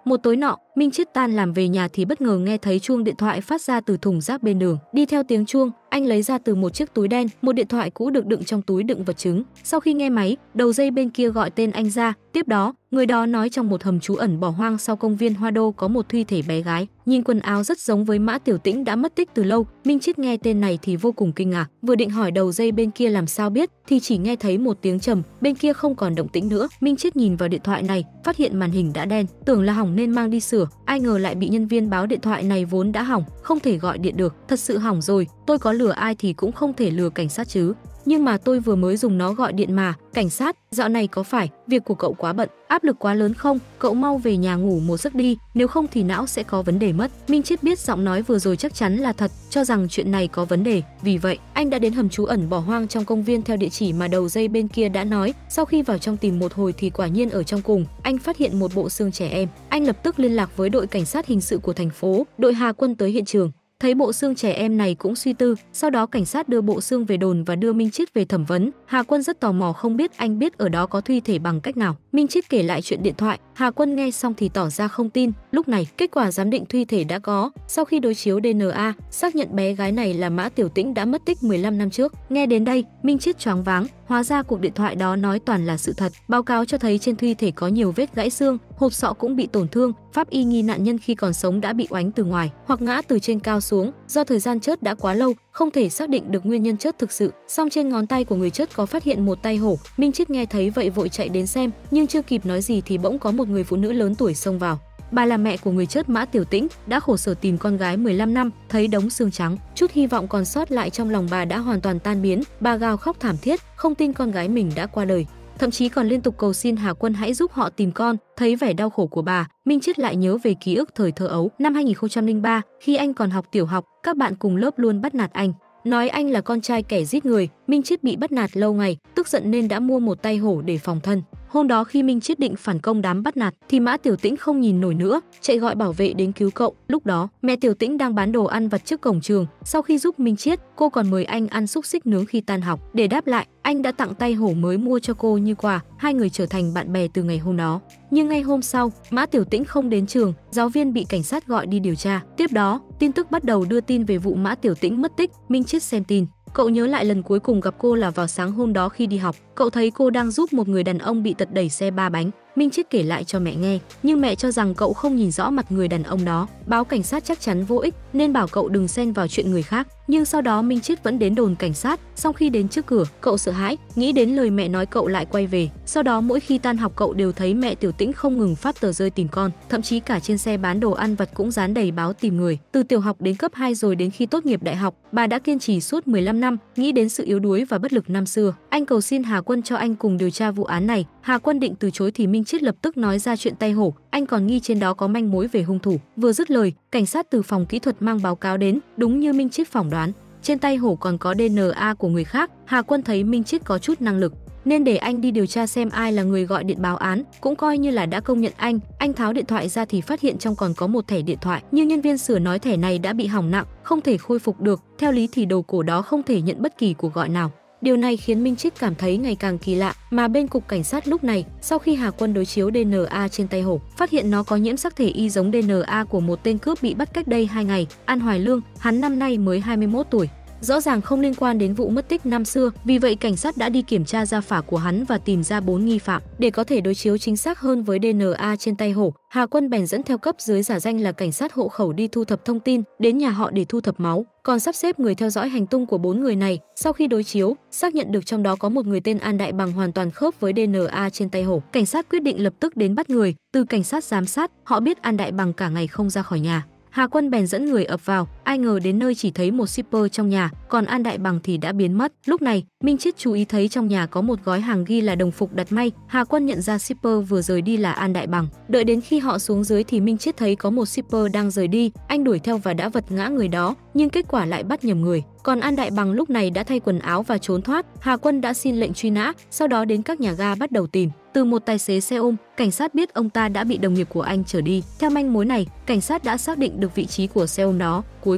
Một tối nọ, Minh Chiết tan làm về nhà thì bất ngờ nghe thấy chuông điện thoại phát ra từ thùng rác bên đường. Đi theo tiếng chuông, anh lấy ra từ một chiếc túi đen một điện thoại cũ được đựng trong túi đựng vật chứng. Sau khi nghe máy, đầu dây bên kia gọi tên anh ra. Tiếp đó, người đó nói trong một hầm trú ẩn bỏ hoang sau công viên Hoa Đô có một thi thể bé gái, nhìn quần áo rất giống với Mã Tiểu Tĩnh đã mất tích từ lâu. Minh Chiết nghe tên này thì vô cùng kinh ngạc, vừa định hỏi đầu dây bên kia làm sao biết thì chỉ nghe thấy một tiếng trầm, bên kia không còn động tĩnh nữa. Minh Chiết nhìn vào điện thoại này, phát hiện màn hình đã đen, tưởng là hỏng nên mang đi sửa, ai ngờ lại bị nhân viên báo điện thoại này vốn đã hỏng, không thể gọi điện được. Thật sự hỏng rồi, tôi có lừa ai thì cũng không thể lừa cảnh sát chứ. Nhưng mà tôi vừa mới dùng nó gọi điện mà. Cảnh sát, dạo này có phải việc của cậu quá bận, áp lực quá lớn không? Cậu mau về nhà ngủ một giấc đi, nếu không thì não sẽ có vấn đề mất. Minh Chiết biết giọng nói vừa rồi chắc chắn là thật, cho rằng chuyện này có vấn đề. Vì vậy, anh đã đến hầm trú ẩn bỏ hoang trong công viên theo địa chỉ mà đầu dây bên kia đã nói. Sau khi vào trong tìm một hồi thì quả nhiên ở trong cùng, anh phát hiện một bộ xương trẻ em. Anh lập tức liên lạc với đội cảnh sát hình sự của thành phố, đội Hà Quân tới hiện trường. Thấy bộ xương trẻ em này cũng suy tư, sau đó cảnh sát đưa bộ xương về đồn và đưa Minh Chiết về thẩm vấn. Hà Quân rất tò mò không biết anh biết ở đó có thi thể bằng cách nào. Minh Chiết kể lại chuyện điện thoại, Hà Quân nghe xong thì tỏ ra không tin. Lúc này, kết quả giám định thi thể đã có, sau khi đối chiếu DNA, xác nhận bé gái này là Mã Tiểu Tĩnh đã mất tích 15 năm trước. Nghe đến đây, Minh Chiết choáng váng, hóa ra cuộc điện thoại đó nói toàn là sự thật. Báo cáo cho thấy trên thi thể có nhiều vết gãy xương, hộp sọ cũng bị tổn thương, pháp y nghi nạn nhân khi còn sống đã bị oánh từ ngoài hoặc ngã từ trên cao xuống, do thời gian chớt đã quá lâu, không thể xác định được nguyên nhân chớt thực sự. Song trên ngón tay của người chớt có phát hiện một tay hổ. Minh Chiết nghe thấy vậy vội chạy đến xem, nhưng chưa kịp nói gì thì bỗng có một người phụ nữ lớn tuổi xông vào. Bà là mẹ của người chớt Mã Tiểu Tĩnh, đã khổ sở tìm con gái 15 năm, thấy đống xương trắng, chút hy vọng còn sót lại trong lòng bà đã hoàn toàn tan biến. Bà gào khóc thảm thiết, không tin con gái mình đã qua đời, thậm chí còn liên tục cầu xin Hà Quân hãy giúp họ tìm con. Thấy vẻ đau khổ của bà, Minh Chiết lại nhớ về ký ức thời thơ ấu. Năm 2003, khi anh còn học tiểu học, các bạn cùng lớp luôn bắt nạt anh, nói anh là con trai kẻ giết người. Minh Chiết bị bắt nạt lâu ngày, tức giận nên đã mua một tay hổ để phòng thân. Hôm đó khi Minh Chiết định phản công đám bắt nạt thì Mã Tiểu Tĩnh không nhìn nổi nữa, chạy gọi bảo vệ đến cứu cậu. Lúc đó, mẹ Tiểu Tĩnh đang bán đồ ăn vặt trước cổng trường. Sau khi giúp Minh Chiết, cô còn mời anh ăn xúc xích nướng khi tan học. Để đáp lại, anh đã tặng tay hổ mới mua cho cô như quà. Hai người trở thành bạn bè từ ngày hôm đó. Nhưng ngay hôm sau, Mã Tiểu Tĩnh không đến trường, giáo viên bị cảnh sát gọi đi điều tra. Tiếp đó, tin tức bắt đầu đưa tin về vụ Mã Tiểu Tĩnh mất tích. Minh Chiết xem tin, cậu nhớ lại lần cuối cùng gặp cô là vào sáng hôm đó khi đi học. Cậu thấy cô đang giúp một người đàn ông bị tật đẩy xe ba bánh. Minh Chiết kể lại cho mẹ nghe, nhưng mẹ cho rằng cậu không nhìn rõ mặt người đàn ông đó. Báo cảnh sát chắc chắn vô ích nên bảo cậu đừng xen vào chuyện người khác. Nhưng sau đó Minh Chiết vẫn đến đồn cảnh sát. Sau khi đến trước cửa, cậu sợ hãi, nghĩ đến lời mẹ nói cậu lại quay về. Sau đó mỗi khi tan học cậu đều thấy mẹ Tiểu Tĩnh không ngừng phát tờ rơi tìm con, thậm chí cả trên xe bán đồ ăn vặt cũng dán đầy báo tìm người. Từ tiểu học đến cấp 2 rồi đến khi tốt nghiệp đại học, bà đã kiên trì suốt 15 năm, nghĩ đến sự yếu đuối và bất lực năm xưa. Anh cầu xin Hà Quân cho anh cùng điều tra vụ án này. Hà Quân định từ chối thì Minh Chiết lập tức nói ra chuyện tay hổ, anh còn nghi trên đó có manh mối về hung thủ. Vừa dứt lời, cảnh sát từ phòng kỹ thuật mang báo cáo đến, đúng như Minh Chiết phỏng đoán, trên tay hổ còn có DNA của người khác. Hà Quân thấy Minh Chiết có chút năng lực nên để anh đi điều tra xem ai là người gọi điện báo án, cũng coi như là đã công nhận anh. Anh tháo điện thoại ra thì phát hiện trong còn có một thẻ điện thoại, nhưng nhân viên sửa nói thẻ này đã bị hỏng nặng, không thể khôi phục được. Theo lý thì đầu cổ đó không thể nhận bất kỳ cuộc gọi nào. Điều này khiến Minh Chiết cảm thấy ngày càng kỳ lạ, mà bên cục cảnh sát lúc này, sau khi Hà Quân đối chiếu DNA trên tay hổ, phát hiện nó có nhiễm sắc thể y giống DNA của một tên cướp bị bắt cách đây 2 ngày, An Hoài Lương, hắn năm nay mới 21 tuổi. Rõ ràng không liên quan đến vụ mất tích năm xưa, vì vậy cảnh sát đã đi kiểm tra gia phả của hắn và tìm ra 4 nghi phạm. Để có thể đối chiếu chính xác hơn với DNA trên tay hổ, Hà Quân bèn dẫn theo cấp dưới giả danh là cảnh sát hộ khẩu đi thu thập thông tin, đến nhà họ để thu thập máu, còn sắp xếp người theo dõi hành tung của 4 người này. Sau khi đối chiếu, xác nhận được trong đó có một người tên An Đại Bằng hoàn toàn khớp với DNA trên tay hổ. Cảnh sát quyết định lập tức đến bắt người. Từ cảnh sát giám sát, họ biết An Đại Bằng cả ngày không ra khỏi nhà. Hà Quân bèn dẫn người ập vào, ai ngờ đến nơi chỉ thấy một shipper trong nhà, còn An Đại Bằng thì đã biến mất. Lúc này, Minh Chiết chú ý thấy trong nhà có một gói hàng ghi là đồng phục đặt may. Hà Quân nhận ra shipper vừa rời đi là An Đại Bằng. Đợi đến khi họ xuống dưới thì Minh Chiết thấy có một shipper đang rời đi, anh đuổi theo và đã vật ngã người đó, nhưng kết quả lại bắt nhầm người. Còn An Đại Bằng lúc này đã thay quần áo và trốn thoát. Hà Quân đã xin lệnh truy nã, sau đó đến các nhà ga bắt đầu tìm. Từ một tài xế xe ôm, cảnh sát biết ông ta đã bị đồng nghiệp của anh chở đi. Theo manh mối này, cảnh sát đã xác định được vị trí của xe ôm đó. Cuối cùng,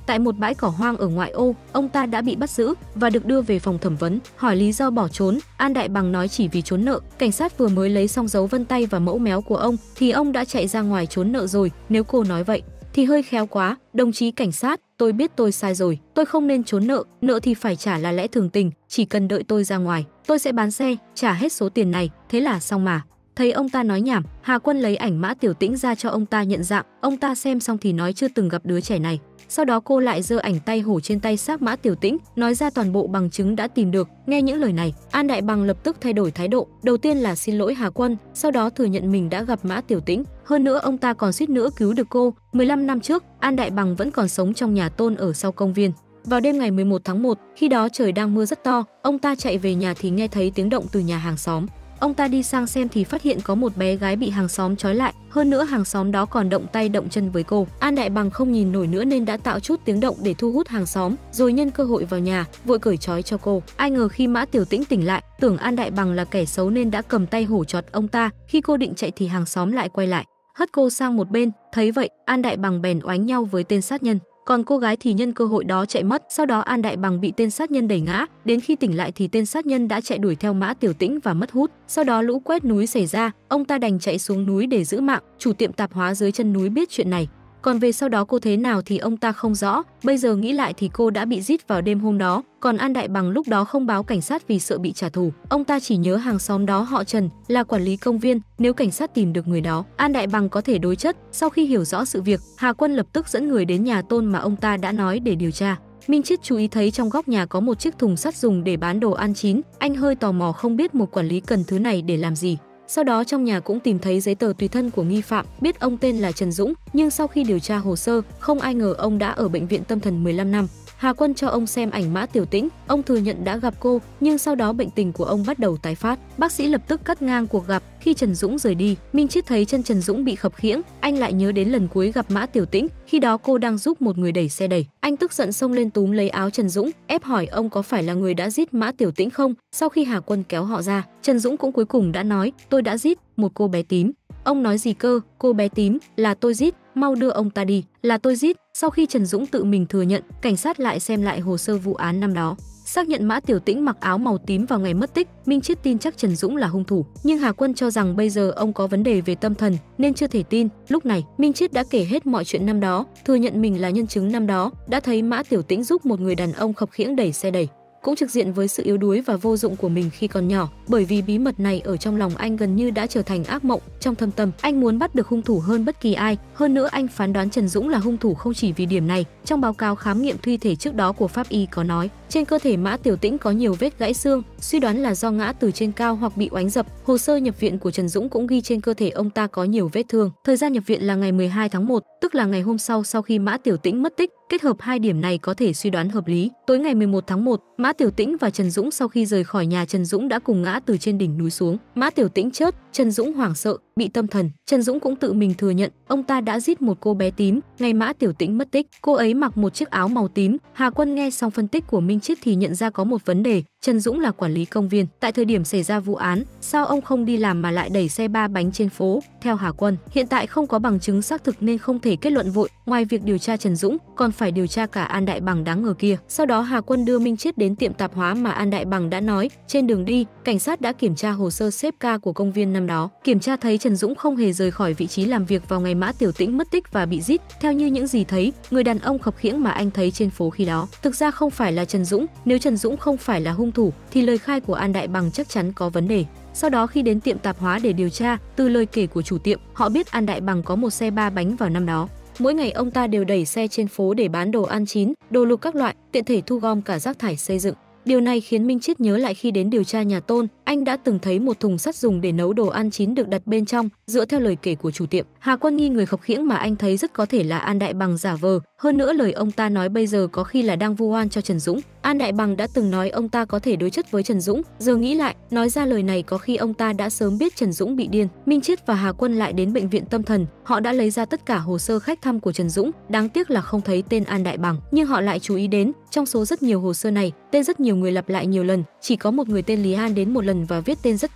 tại một bãi cỏ hoang ở ngoại ô, ông ta đã bị bắt giữ và được đưa về phòng thẩm vấn. Hỏi lý do bỏ trốn, An Đại Bằng nói chỉ vì trốn nợ. Cảnh sát vừa mới lấy xong dấu vân tay và mẫu méo của ông thì ông đã chạy ra ngoài trốn nợ rồi. Nếu cô nói vậy thì hơi khéo quá. Đồng chí cảnh sát, tôi biết tôi sai rồi, tôi không nên trốn nợ, nợ thì phải trả là lẽ thường tình, chỉ cần đợi tôi ra ngoài, tôi sẽ bán xe, trả hết số tiền này, thế là xong mà. Thấy ông ta nói nhảm, Hà Quân lấy ảnh Mã Tiểu Tĩnh ra cho ông ta nhận dạng, ông ta xem xong thì nói chưa từng gặp đứa trẻ này. Sau đó cô lại giơ ảnh tay hổ trên tay xác Mã Tiểu Tĩnh, nói ra toàn bộ bằng chứng đã tìm được. Nghe những lời này, An Đại Bằng lập tức thay đổi thái độ, đầu tiên là xin lỗi Hà Quân, sau đó thừa nhận mình đã gặp Mã Tiểu Tĩnh. Hơn nữa ông ta còn suýt nữa cứu được cô. 15 năm trước, An Đại Bằng vẫn còn sống trong nhà tôn ở sau công viên. Vào đêm ngày 11 tháng 1, khi đó trời đang mưa rất to, ông ta chạy về nhà thì nghe thấy tiếng động từ nhà hàng xóm. Ông ta đi sang xem thì phát hiện có một bé gái bị hàng xóm trói lại, hơn nữa hàng xóm đó còn động tay động chân với cô. An Đại Bằng không nhìn nổi nữa nên đã tạo chút tiếng động để thu hút hàng xóm, rồi nhân cơ hội vào nhà, vội cởi trói cho cô. Ai ngờ khi Mã Tiểu Tĩnh tỉnh lại, tưởng An Đại Bằng là kẻ xấu nên đã cầm tay hổ chót ông ta, khi cô định chạy thì hàng xóm lại quay lại, hất cô sang một bên. Thấy vậy, An Đại Bằng bèn oánh nhau với tên sát nhân. Còn cô gái thì nhân cơ hội đó chạy mất. Sau đó An Đại Bằng bị tên sát nhân đẩy ngã, đến khi tỉnh lại thì tên sát nhân đã chạy đuổi theo Mã Tiểu Tĩnh và mất hút. Sau đó lũ quét núi xảy ra, ông ta đành chạy xuống núi để giữ mạng. Chủ tiệm tạp hóa dưới chân núi biết chuyện này, còn về sau đó cô thế nào thì ông ta không rõ. Bây giờ nghĩ lại thì cô đã bị giết vào đêm hôm đó. Còn An Đại Bằng lúc đó không báo cảnh sát vì sợ bị trả thù. Ông ta chỉ nhớ hàng xóm đó họ Trần, là quản lý công viên. Nếu cảnh sát tìm được người đó, An Đại Bằng có thể đối chất. Sau khi hiểu rõ sự việc, Hà Quân lập tức dẫn người đến nhà tôn mà ông ta đã nói để điều tra. Minh Chiết chú ý thấy trong góc nhà có một chiếc thùng sắt dùng để bán đồ ăn chín. Anh hơi tò mò không biết một quản lý cần thứ này để làm gì. Sau đó trong nhà cũng tìm thấy giấy tờ tùy thân của nghi phạm, biết ông tên là Trần Dũng, nhưng sau khi điều tra hồ sơ, không ai ngờ ông đã ở bệnh viện tâm thần 15 năm. Hà Quân cho ông xem ảnh Mã Tiểu Tĩnh, ông thừa nhận đã gặp cô, nhưng sau đó bệnh tình của ông bắt đầu tái phát. Bác sĩ lập tức cắt ngang cuộc gặp. Khi Trần Dũng rời đi, Minh Chiết thấy chân Trần Dũng bị khập khiễng, anh lại nhớ đến lần cuối gặp Mã Tiểu Tĩnh, khi đó cô đang giúp một người đẩy xe đẩy. Anh tức giận xông lên túm lấy áo Trần Dũng, ép hỏi ông có phải là người đã giết Mã Tiểu Tĩnh không. Sau khi Hà Quân kéo họ ra, Trần Dũng cũng cuối cùng đã nói, tôi đã giết một cô bé tím. Ông nói gì cơ? Cô bé tím là tôi giết, mau đưa ông ta đi, là tôi giết. Sau khi Trần Dũng tự mình thừa nhận, cảnh sát lại xem lại hồ sơ vụ án năm đó, xác nhận Mã Tiểu Tĩnh mặc áo màu tím vào ngày mất tích. Minh Chiết tin chắc Trần Dũng là hung thủ, nhưng Hà Quân cho rằng bây giờ ông có vấn đề về tâm thần nên chưa thể tin. Lúc này, Minh Chiết đã kể hết mọi chuyện năm đó, thừa nhận mình là nhân chứng năm đó, đã thấy Mã Tiểu Tĩnh giúp một người đàn ông khập khiễng đẩy xe đẩy, cũng trực diện với sự yếu đuối và vô dụng của mình khi còn nhỏ. Bởi vì bí mật này ở trong lòng anh gần như đã trở thành ác mộng. Trong thâm tâm, anh muốn bắt được hung thủ hơn bất kỳ ai. Hơn nữa anh phán đoán Trần Dũng là hung thủ không chỉ vì điểm này. Trong báo cáo khám nghiệm thi thể trước đó của pháp y có nói, trên cơ thể Mã Tiểu Tĩnh có nhiều vết gãy xương, suy đoán là do ngã từ trên cao hoặc bị oánh dập. Hồ sơ nhập viện của Trần Dũng cũng ghi trên cơ thể ông ta có nhiều vết thương. Thời gian nhập viện là ngày 12 tháng 1, tức là ngày hôm sau khi Mã Tiểu Tĩnh mất tích. Kết hợp hai điểm này có thể suy đoán hợp lý. Tối ngày 11 tháng 1, Mã Tiểu Tĩnh và Trần Dũng sau khi rời khỏi nhà Trần Dũng đã cùng ngã từ trên đỉnh núi xuống. Mã Tiểu Tĩnh chớt, Trần Dũng hoảng sợ, bị tâm thần. Trần Dũng cũng tự mình thừa nhận, ông ta đã giết một cô bé tím. Ngày Mã Tiểu Tĩnh mất tích, cô ấy mặc một chiếc áo màu tím. Hà Quân nghe xong phân tích của Minh Chiết thì nhận ra có một vấn đề. Trần Dũng là quản lý công viên. Tại thời điểm xảy ra vụ án, sao ông không đi làm mà lại đẩy xe ba bánh trên phố? Theo Hà Quân, hiện tại không có bằng chứng xác thực nên không thể kết luận vội. Ngoài việc điều tra Trần Dũng, còn phải điều tra cả An Đại Bằng đáng ngờ kia. Sau đó Hà Quân đưa Minh Chiết đến tiệm tạp hóa mà An Đại Bằng đã nói. Trên đường đi, cảnh sát đã kiểm tra hồ sơ xếp ca của công viên năm đó. Kiểm tra thấy Trần Dũng không hề rời khỏi vị trí làm việc vào ngày Mã Tiểu Tĩnh mất tích và bị giết. Theo như những gì thấy, người đàn ông khập khiễng mà anh thấy trên phố khi đó thực ra không phải là Trần Dũng. Nếu Trần Dũng không phải là hung thủ thì lời khai của An Đại Bằng chắc chắn có vấn đề. Sau đó khi đến tiệm tạp hóa để điều tra, từ lời kể của chủ tiệm, họ biết An Đại Bằng có một xe ba bánh vào năm đó. Mỗi ngày ông ta đều đẩy xe trên phố để bán đồ ăn chín, đồ lục các loại, tiện thể thu gom cả rác thải xây dựng. Điều này khiến Minh Chiết nhớ lại khi đến điều tra nhà Tôn, anh đã từng thấy một thùng sắt dùng để nấu đồ ăn chín được đặt bên trong. Dựa theo lời kể của chủ tiệm, Hà Quân nghi người khập khiễng mà anh thấy rất có thể là An Đại Bằng giả vờ. Hơn nữa lời ông ta nói bây giờ có khi là đang vu oan cho Trần Dũng. An Đại Bằng đã từng nói ông ta có thể đối chất với Trần Dũng, giờ nghĩ lại, nói ra lời này có khi ông ta đã sớm biết Trần Dũng bị điên. Minh Chiết và Hà Quân lại đến bệnh viện tâm thần, họ đã lấy ra tất cả hồ sơ khách thăm của Trần Dũng, đáng tiếc là không thấy tên An Đại Bằng, nhưng họ lại chú ý đến, trong số rất nhiều hồ sơ này, tên rất nhiều người lặp lại nhiều lần, chỉ có một người tên Lý An đến một lần và viết tên rất kỳ lạ.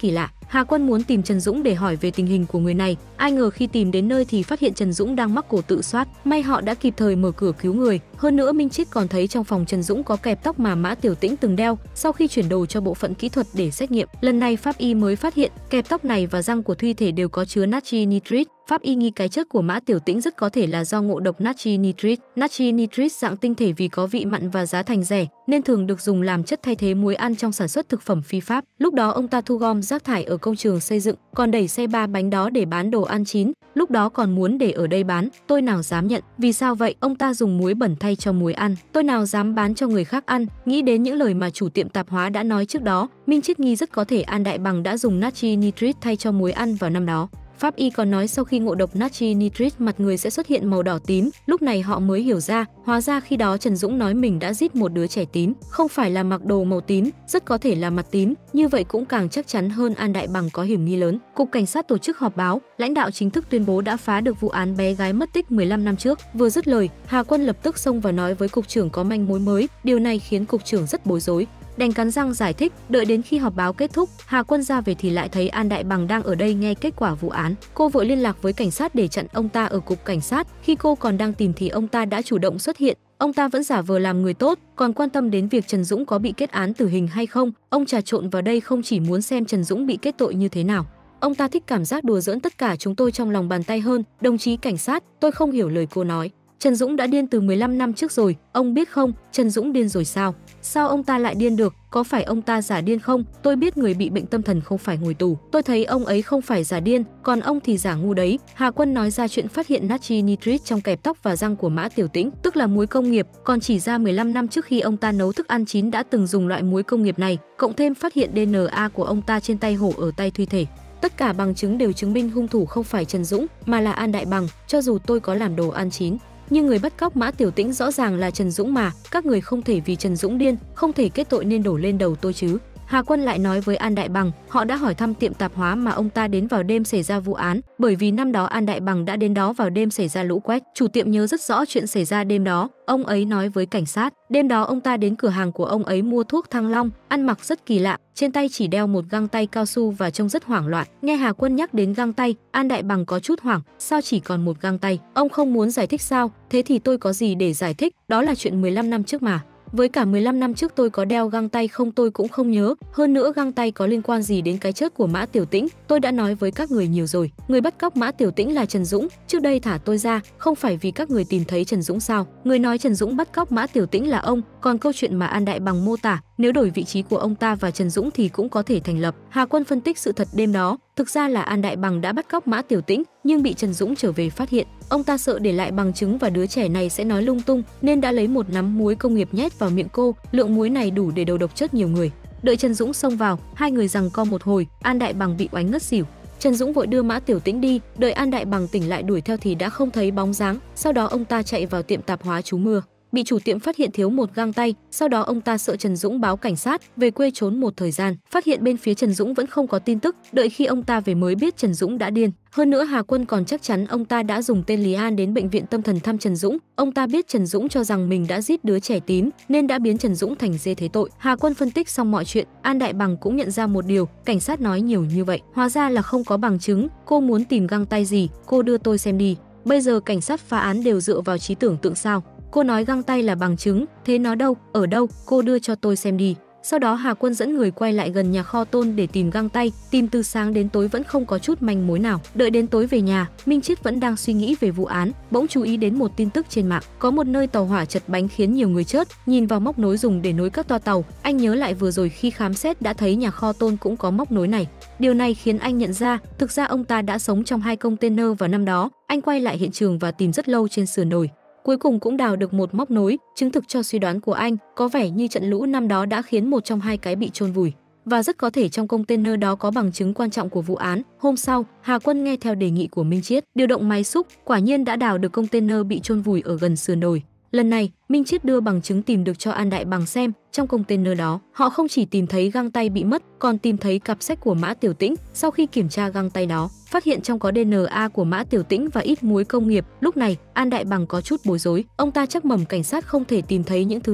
Hà Quân muốn tìm Trần Dũng để hỏi về tình hình của người này, ai ngờ khi tìm đến nơi thì phát hiện Trần Dũng đang mắc cổ tự sát. May họ đã kịp thời mở cửa cứu người. Hơn nữa Minh Chiết còn thấy trong phòng Trần Dũng có kẹp tóc mà Mã Tiểu Tĩnh từng đeo, sau khi chuyển đồ cho bộ phận kỹ thuật để xét nghiệm. Lần này pháp y mới phát hiện kẹp tóc này và răng của thi thể đều có chứa natri nitrit. Pháp y nghi cái chết của Mã Tiểu Tĩnh rất có thể là do ngộ độc natri nitrit. Natri nitrit dạng tinh thể vì có vị mặn và giá thành rẻ nên thường được dùng làm chất thay thế muối ăn trong sản xuất thực phẩm phi pháp. Lúc đó ông ta thu gom rác thải ở công trường xây dựng, còn đẩy xe ba bánh đó để bán đồ ăn chín. Lúc đó còn muốn để ở đây bán, tôi nào dám nhận. Vì sao vậy? Ông ta dùng muối bẩn thay cho muối ăn, tôi nào dám bán cho người khác ăn. Nghĩ đến những lời mà chủ tiệm tạp hóa đã nói trước đó, Minh Chiết nghi rất có thể An Đại Bằng đã dùng natri nitrit thay cho muối ăn vào năm đó. Pháp y còn nói sau khi ngộ độc natri nitrit mặt người sẽ xuất hiện màu đỏ tím, lúc này họ mới hiểu ra, hóa ra khi đó Trần Dũng nói mình đã giết một đứa trẻ tím, không phải là mặc đồ màu tím, rất có thể là mặt tím, như vậy cũng càng chắc chắn hơn An Đại Bằng có hiểm nghi lớn. Cục Cảnh sát tổ chức họp báo, lãnh đạo chính thức tuyên bố đã phá được vụ án bé gái mất tích 15 năm trước. Vừa dứt lời, Hà Quân lập tức xông vào nói với cục trưởng có manh mối mới, điều này khiến cục trưởng rất bối rối. Đành cắn răng giải thích, đợi đến khi họp báo kết thúc, Hà Quân ra về thì lại thấy An Đại Bằng đang ở đây nghe kết quả vụ án. Cô vội liên lạc với cảnh sát để chặn ông ta ở cục cảnh sát, khi cô còn đang tìm thì ông ta đã chủ động xuất hiện. Ông ta vẫn giả vờ làm người tốt, còn quan tâm đến việc Trần Dũng có bị kết án tử hình hay không. Ông trà trộn vào đây không chỉ muốn xem Trần Dũng bị kết tội như thế nào. Ông ta thích cảm giác đùa giỡn tất cả chúng tôi trong lòng bàn tay hơn. Đồng chí cảnh sát, tôi không hiểu lời cô nói. Trần Dũng đã điên từ 15 năm trước rồi, ông biết không? Trần Dũng điên rồi sao? Sao ông ta lại điên được? Có phải ông ta giả điên không? Tôi biết người bị bệnh tâm thần không phải ngồi tù. Tôi thấy ông ấy không phải giả điên, còn ông thì giả ngu đấy. Hà Quân nói ra chuyện phát hiện natri nitrit trong kẹp tóc và răng của Mã Tiểu Tĩnh, tức là muối công nghiệp, còn chỉ ra 15 năm trước khi ông ta nấu thức ăn chín đã từng dùng loại muối công nghiệp này, cộng thêm phát hiện DNA của ông ta trên tay hổ ở tay thi thể. Tất cả bằng chứng đều chứng minh hung thủ không phải Trần Dũng mà là An Đại Bằng, cho dù tôi có làm đồ ăn chín. Nhưng người bắt cóc Mã Tiểu Tĩnh rõ ràng là Trần Dũng mà, các người không thể vì Trần Dũng điên, không thể kết tội nên đổ lên đầu tôi chứ. Hà Quân lại nói với An Đại Bằng, họ đã hỏi thăm tiệm tạp hóa mà ông ta đến vào đêm xảy ra vụ án, bởi vì năm đó An Đại Bằng đã đến đó vào đêm xảy ra lũ quét. Chủ tiệm nhớ rất rõ chuyện xảy ra đêm đó, ông ấy nói với cảnh sát, đêm đó ông ta đến cửa hàng của ông ấy mua thuốc Thăng Long, ăn mặc rất kỳ lạ, trên tay chỉ đeo một găng tay cao su và trông rất hoảng loạn. Nghe Hà Quân nhắc đến găng tay, An Đại Bằng có chút hoảng, sao chỉ còn một găng tay? Ông không muốn giải thích sao? Thế thì tôi có gì để giải thích, đó là chuyện 15 năm trước mà. Với cả 15 năm trước tôi có đeo găng tay không tôi cũng không nhớ, hơn nữa găng tay có liên quan gì đến cái chết của Mã Tiểu Tĩnh, tôi đã nói với các người nhiều rồi. Người bắt cóc Mã Tiểu Tĩnh là Trần Dũng, trước đây thả tôi ra, không phải vì các người tìm thấy Trần Dũng sao? Người nói Trần Dũng bắt cóc Mã Tiểu Tĩnh là ông, còn câu chuyện mà An Đại Bằng mô tả, nếu đổi vị trí của ông ta và Trần Dũng thì cũng có thể thành lập. Hà Quân phân tích sự thật đêm đó, thực ra là An Đại Bằng đã bắt cóc Mã Tiểu Tĩnh, nhưng bị Trần Dũng trở về phát hiện. Ông ta sợ để lại bằng chứng và đứa trẻ này sẽ nói lung tung, nên đã lấy một nắm muối công nghiệp nhét vào miệng cô, lượng muối này đủ để đầu độc chết nhiều người. Đợi Trần Dũng xông vào, hai người giằng co một hồi, An Đại Bằng bị oánh ngất xỉu. Trần Dũng vội đưa Mã Tiểu Tĩnh đi, đợi An Đại Bằng tỉnh lại đuổi theo thì đã không thấy bóng dáng, sau đó ông ta chạy vào tiệm tạp hóa trú mưa. Bị chủ tiệm phát hiện thiếu một găng tay, sau đó ông ta sợ Trần Dũng báo cảnh sát, về quê trốn một thời gian. Phát hiện bên phía Trần Dũng vẫn không có tin tức, đợi khi ông ta về mới biết Trần Dũng đã điên. Hơn nữa Hà Quân còn chắc chắn ông ta đã dùng tên Lý An đến bệnh viện tâm thần thăm Trần Dũng. Ông ta biết Trần Dũng cho rằng mình đã giết đứa trẻ tím nên đã biến Trần Dũng thành dê thế tội. Hà Quân phân tích xong mọi chuyện, An Đại Bằng cũng nhận ra một điều, cảnh sát nói nhiều như vậy, hóa ra là không có bằng chứng. Cô muốn tìm găng tay gì, cô đưa tôi xem đi. Bây giờ cảnh sát phá án đều dựa vào trí tưởng tượng sao? Cô nói găng tay là bằng chứng, thế nó đâu, ở đâu, cô đưa cho tôi xem đi. Sau đó Hà Quân dẫn người quay lại gần nhà kho Tôn để tìm găng tay, tìm từ sáng đến tối vẫn không có chút manh mối nào. Đợi đến tối về nhà, Minh Chiết vẫn đang suy nghĩ về vụ án, bỗng chú ý đến một tin tức trên mạng, có một nơi tàu hỏa chật bánh khiến nhiều người chết. Nhìn vào móc nối dùng để nối các toa tàu, anh nhớ lại vừa rồi khi khám xét đã thấy nhà kho Tôn cũng có móc nối này. Điều này khiến anh nhận ra, thực ra ông ta đã sống trong 2 container vào năm đó. Anh quay lại hiện trường và tìm rất lâu trên sườn đồi. Cuối cùng cũng đào được một móc nối, chứng thực cho suy đoán của anh, có vẻ như trận lũ năm đó đã khiến một trong 2 cái bị chôn vùi. Và rất có thể trong container đó có bằng chứng quan trọng của vụ án. Hôm sau, Hà Quân nghe theo đề nghị của Minh Chiết, điều động máy xúc, quả nhiên đã đào được container bị chôn vùi ở gần sườn đồi. Lần này, Minh Chiết đưa bằng chứng tìm được cho An Đại Bằng xem, trong container đó, họ không chỉ tìm thấy găng tay bị mất, còn tìm thấy cặp sách của Mã Tiểu Tĩnh. Sau khi kiểm tra găng tay đó, phát hiện trong có DNA của Mã Tiểu Tĩnh và ít muối công nghiệp. Lúc này, An Đại Bằng có chút bối rối, ông ta chắc mẩm cảnh sát không thể tìm thấy những thứ này,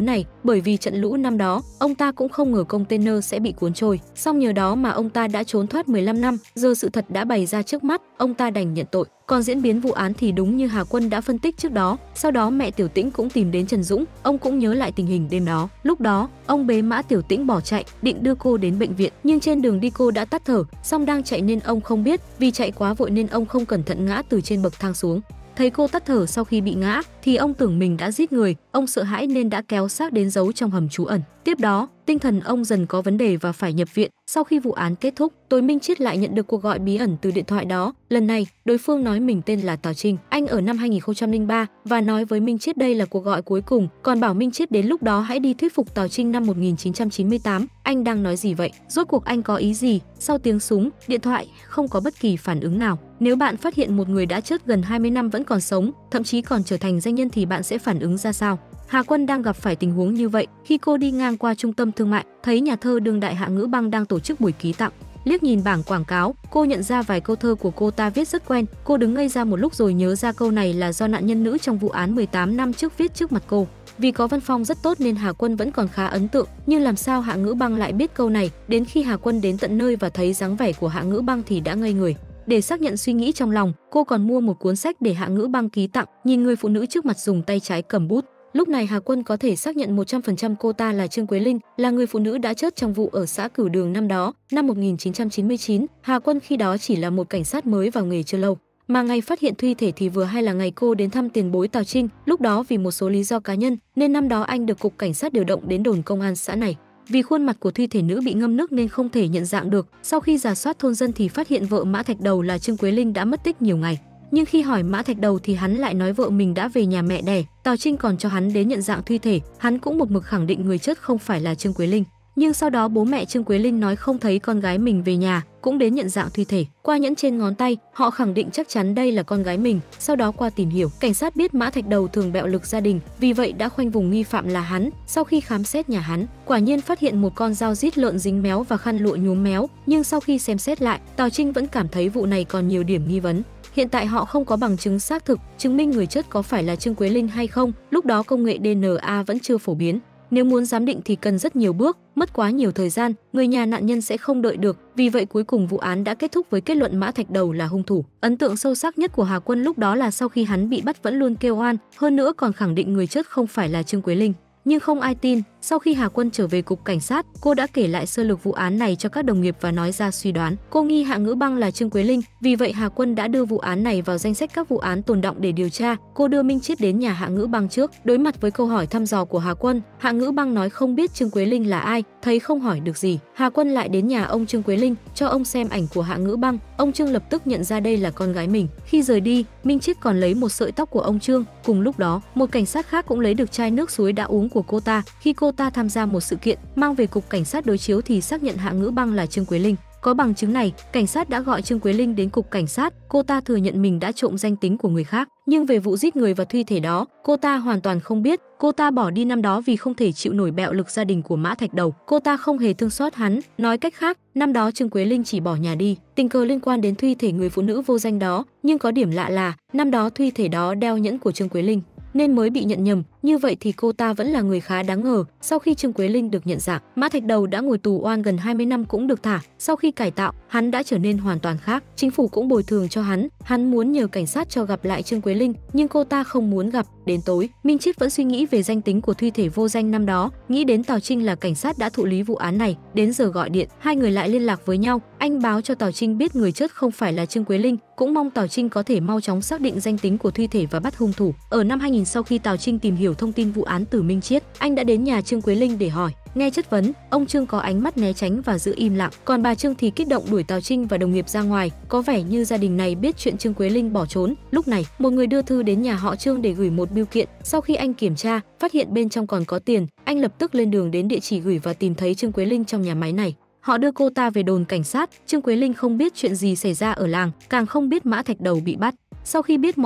bởi vì trận lũ năm đó, ông ta cũng không ngờ container sẽ bị cuốn trôi. Song nhờ đó mà ông ta đã trốn thoát 15 năm, giờ sự thật đã bày ra trước mắt, ông ta đành nhận tội. Còn diễn biến vụ án thì đúng như Hà Quân đã phân tích trước đó, sau đó mẹ Tiểu Tĩnh cũng tìm đến Trần Dũng, ông cũng nhớ lại tình hình đêm đó. Lúc đó, ông bế Mã Tiểu Tĩnh bỏ chạy, định đưa cô đến bệnh viện, nhưng trên đường đi cô đã tắt thở, song đang chạy nên ông không biết, vì chạy quá vội nên ông không cẩn thận ngã từ trên bậc thang xuống. Thấy cô tắt thở sau khi bị ngã thì ông tưởng mình đã giết người, ông sợ hãi nên đã kéo xác đến giấu trong hầm trú ẩn. Tiếp đó, tinh thần ông dần có vấn đề và phải nhập viện. Sau khi vụ án kết thúc, tối Minh Chiết lại nhận được cuộc gọi bí ẩn từ điện thoại đó. Lần này, đối phương nói mình tên là Tào Trinh, anh ở năm 2003 và nói với Minh Chiết đây là cuộc gọi cuối cùng, còn bảo Minh Chiết đến lúc đó hãy đi thuyết phục Tào Trinh năm 1998. Anh đang nói gì vậy? Rốt cuộc anh có ý gì? Sau tiếng súng, điện thoại không có bất kỳ phản ứng nào. Nếu bạn phát hiện một người đã chết gần 20 năm vẫn còn sống, thậm chí còn trở thành danh nhân thì bạn sẽ phản ứng ra sao? Hà Quân đang gặp phải tình huống như vậy khi cô đi ngang qua trung tâm thương mại, thấy nhà thơ đương đại Hạ Ngữ Băng đang tổ chức buổi ký tặng. Liếc nhìn bảng quảng cáo, cô nhận ra vài câu thơ của cô ta viết rất quen. Cô đứng ngây ra một lúc rồi nhớ ra câu này là do nạn nhân nữ trong vụ án 18 năm trước viết trước mặt cô. Vì có văn phong rất tốt nên Hà Quân vẫn còn khá ấn tượng, nhưng làm sao Hạ Ngữ Băng lại biết câu này? Đến khi Hà Quân đến tận nơi và thấy dáng vẻ của Hạ Ngữ Băng thì đã ngây người. Để xác nhận suy nghĩ trong lòng, cô còn mua một cuốn sách để Hạ Ngữ Băng ký tặng, nhìn người phụ nữ trước mặt dùng tay trái cầm bút. Lúc này Hà Quân có thể xác nhận 100% cô ta là Trương Quế Linh, là người phụ nữ đã chết trong vụ ở xã Cửu Đường năm đó, năm 1999. Hà Quân khi đó chỉ là một cảnh sát mới vào nghề chưa lâu. Mà ngày phát hiện thi thể thì vừa hay là ngày cô đến thăm tiền bối Tào Trinh. Lúc đó vì một số lý do cá nhân nên năm đó anh được cục cảnh sát điều động đến đồn công an xã này. Vì khuôn mặt của thi thể nữ bị ngâm nước nên không thể nhận dạng được. Sau khi rà soát thôn dân thì phát hiện vợ Mã Thạch Đầu là Trương Quế Linh đã mất tích nhiều ngày. Nhưng khi hỏi Mã Thạch Đầu thì hắn lại nói vợ mình đã về nhà mẹ đẻ. Tào Trinh còn cho hắn đến nhận dạng thi thể, hắn cũng một mực khẳng định người chết không phải là Trương Quế Linh. Nhưng sau đó bố mẹ Trương Quế Linh nói không thấy con gái mình về nhà, cũng đến nhận dạng thi thể. Qua nhẫn trên ngón tay, họ khẳng định chắc chắn đây là con gái mình. Sau đó qua tìm hiểu, cảnh sát biết Mã Thạch Đầu thường bạo lực gia đình, vì vậy đã khoanh vùng nghi phạm là hắn. Sau khi khám xét nhà hắn, quả nhiên phát hiện một con dao rít lợn dính méo và khăn lụa nhuốm méo. Nhưng sau khi xem xét lại, Tào Trinh vẫn cảm thấy vụ này còn nhiều điểm nghi vấn. Hiện tại họ không có bằng chứng xác thực chứng minh người chết có phải là Trương Quế Linh hay không. Lúc đó công nghệ DNA vẫn chưa phổ biến. Nếu muốn giám định thì cần rất nhiều bước, mất quá nhiều thời gian, người nhà nạn nhân sẽ không đợi được. Vì vậy cuối cùng vụ án đã kết thúc với kết luận Mã Thạch Đầu là hung thủ. Ấn tượng sâu sắc nhất của Hà Quân lúc đó là sau khi hắn bị bắt vẫn luôn kêu oan, hơn nữa còn khẳng định người chết không phải là Trương Quế Linh. Nhưng không ai tin. Sau khi Hà Quân trở về cục cảnh sát, cô đã kể lại sơ lược vụ án này cho các đồng nghiệp và nói ra suy đoán. Cô nghi Hạ Ngữ Băng là Trương Quế Linh, vì vậy Hà Quân đã đưa vụ án này vào danh sách các vụ án tồn đọng để điều tra. Cô đưa Minh Chiết đến nhà Hạ Ngữ Băng trước. Đối mặt với câu hỏi thăm dò của Hà Quân, Hạ Ngữ Băng nói không biết Trương Quế Linh là ai, thấy không hỏi được gì. Hà Quân lại đến nhà ông Trương Quế Linh, cho ông xem ảnh của Hạ Ngữ Băng. Ông Trương lập tức nhận ra đây là con gái mình. Khi rời đi, Minh Chiết còn lấy một sợi tóc của ông Trương. Cùng lúc đó, một cảnh sát khác cũng lấy được chai nước suối đã uống của cô ta. Khi cô ta tham gia một sự kiện, mang về cục cảnh sát đối chiếu thì xác nhận Hạ Ngữ Băng là Trương Quế Linh. Có bằng chứng này, cảnh sát đã gọi Trương Quế Linh đến cục cảnh sát. Cô ta thừa nhận mình đã trộm danh tính của người khác, nhưng về vụ giết người và thi thể đó, cô ta hoàn toàn không biết. Cô ta bỏ đi năm đó vì không thể chịu nổi bạo lực gia đình của Mã Thạch Đầu. Cô ta không hề thương xót hắn. Nói cách khác, năm đó Trương Quế Linh chỉ bỏ nhà đi, tình cờ liên quan đến thi thể người phụ nữ vô danh đó. Nhưng có điểm lạ là năm đó thi thể đó đeo nhẫn của Trương Quế Linh, nên mới bị nhận nhầm. Như vậy thì cô ta vẫn là người khá đáng ngờ. Sau khi Trương Quế Linh được nhận dạng, Mã Thạch Đầu đã ngồi tù oan gần 20 năm cũng được thả. Sau khi cải tạo, hắn đã trở nên hoàn toàn khác. Chính phủ cũng bồi thường cho hắn. Hắn muốn nhờ cảnh sát cho gặp lại Trương Quế Linh, nhưng cô ta không muốn gặp. Đến tối, Minh Chiết vẫn suy nghĩ về danh tính của thi thể vô danh năm đó, nghĩ đến Tào Trinh là cảnh sát đã thụ lý vụ án này. Đến giờ gọi điện, hai người lại liên lạc với nhau. Anh báo cho Tào Trinh biết người chết không phải là Trương Quế Linh, cũng mong Tào Trinh có thể mau chóng xác định danh tính của thi thể và bắt hung thủ. Ở năm 2000, sau khi Tào Trinh tìm hiểu thông tin vụ án từ Minh Chiết, anh đã đến nhà Trương Quế Linh để hỏi. Nghe chất vấn, ông Trương có ánh mắt né tránh và giữ im lặng, còn bà Trương thì kích động đuổi Tào Trinh và đồng nghiệp ra ngoài. Có vẻ như gia đình này biết chuyện Trương Quế Linh bỏ trốn. Lúc này, một người đưa thư đến nhà họ Trương để gửi một bưu kiện. Sau khi anh kiểm tra, phát hiện bên trong còn có tiền, anh lập tức lên đường đến địa chỉ gửi và tìm thấy Trương Quế Linh trong nhà máy này. Họ đưa cô ta về đồn cảnh sát. Trương Quế Linh không biết chuyện gì xảy ra ở làng, càng không biết Mã Thạch Đầu bị bắt. Sau khi biết mọi chuyện,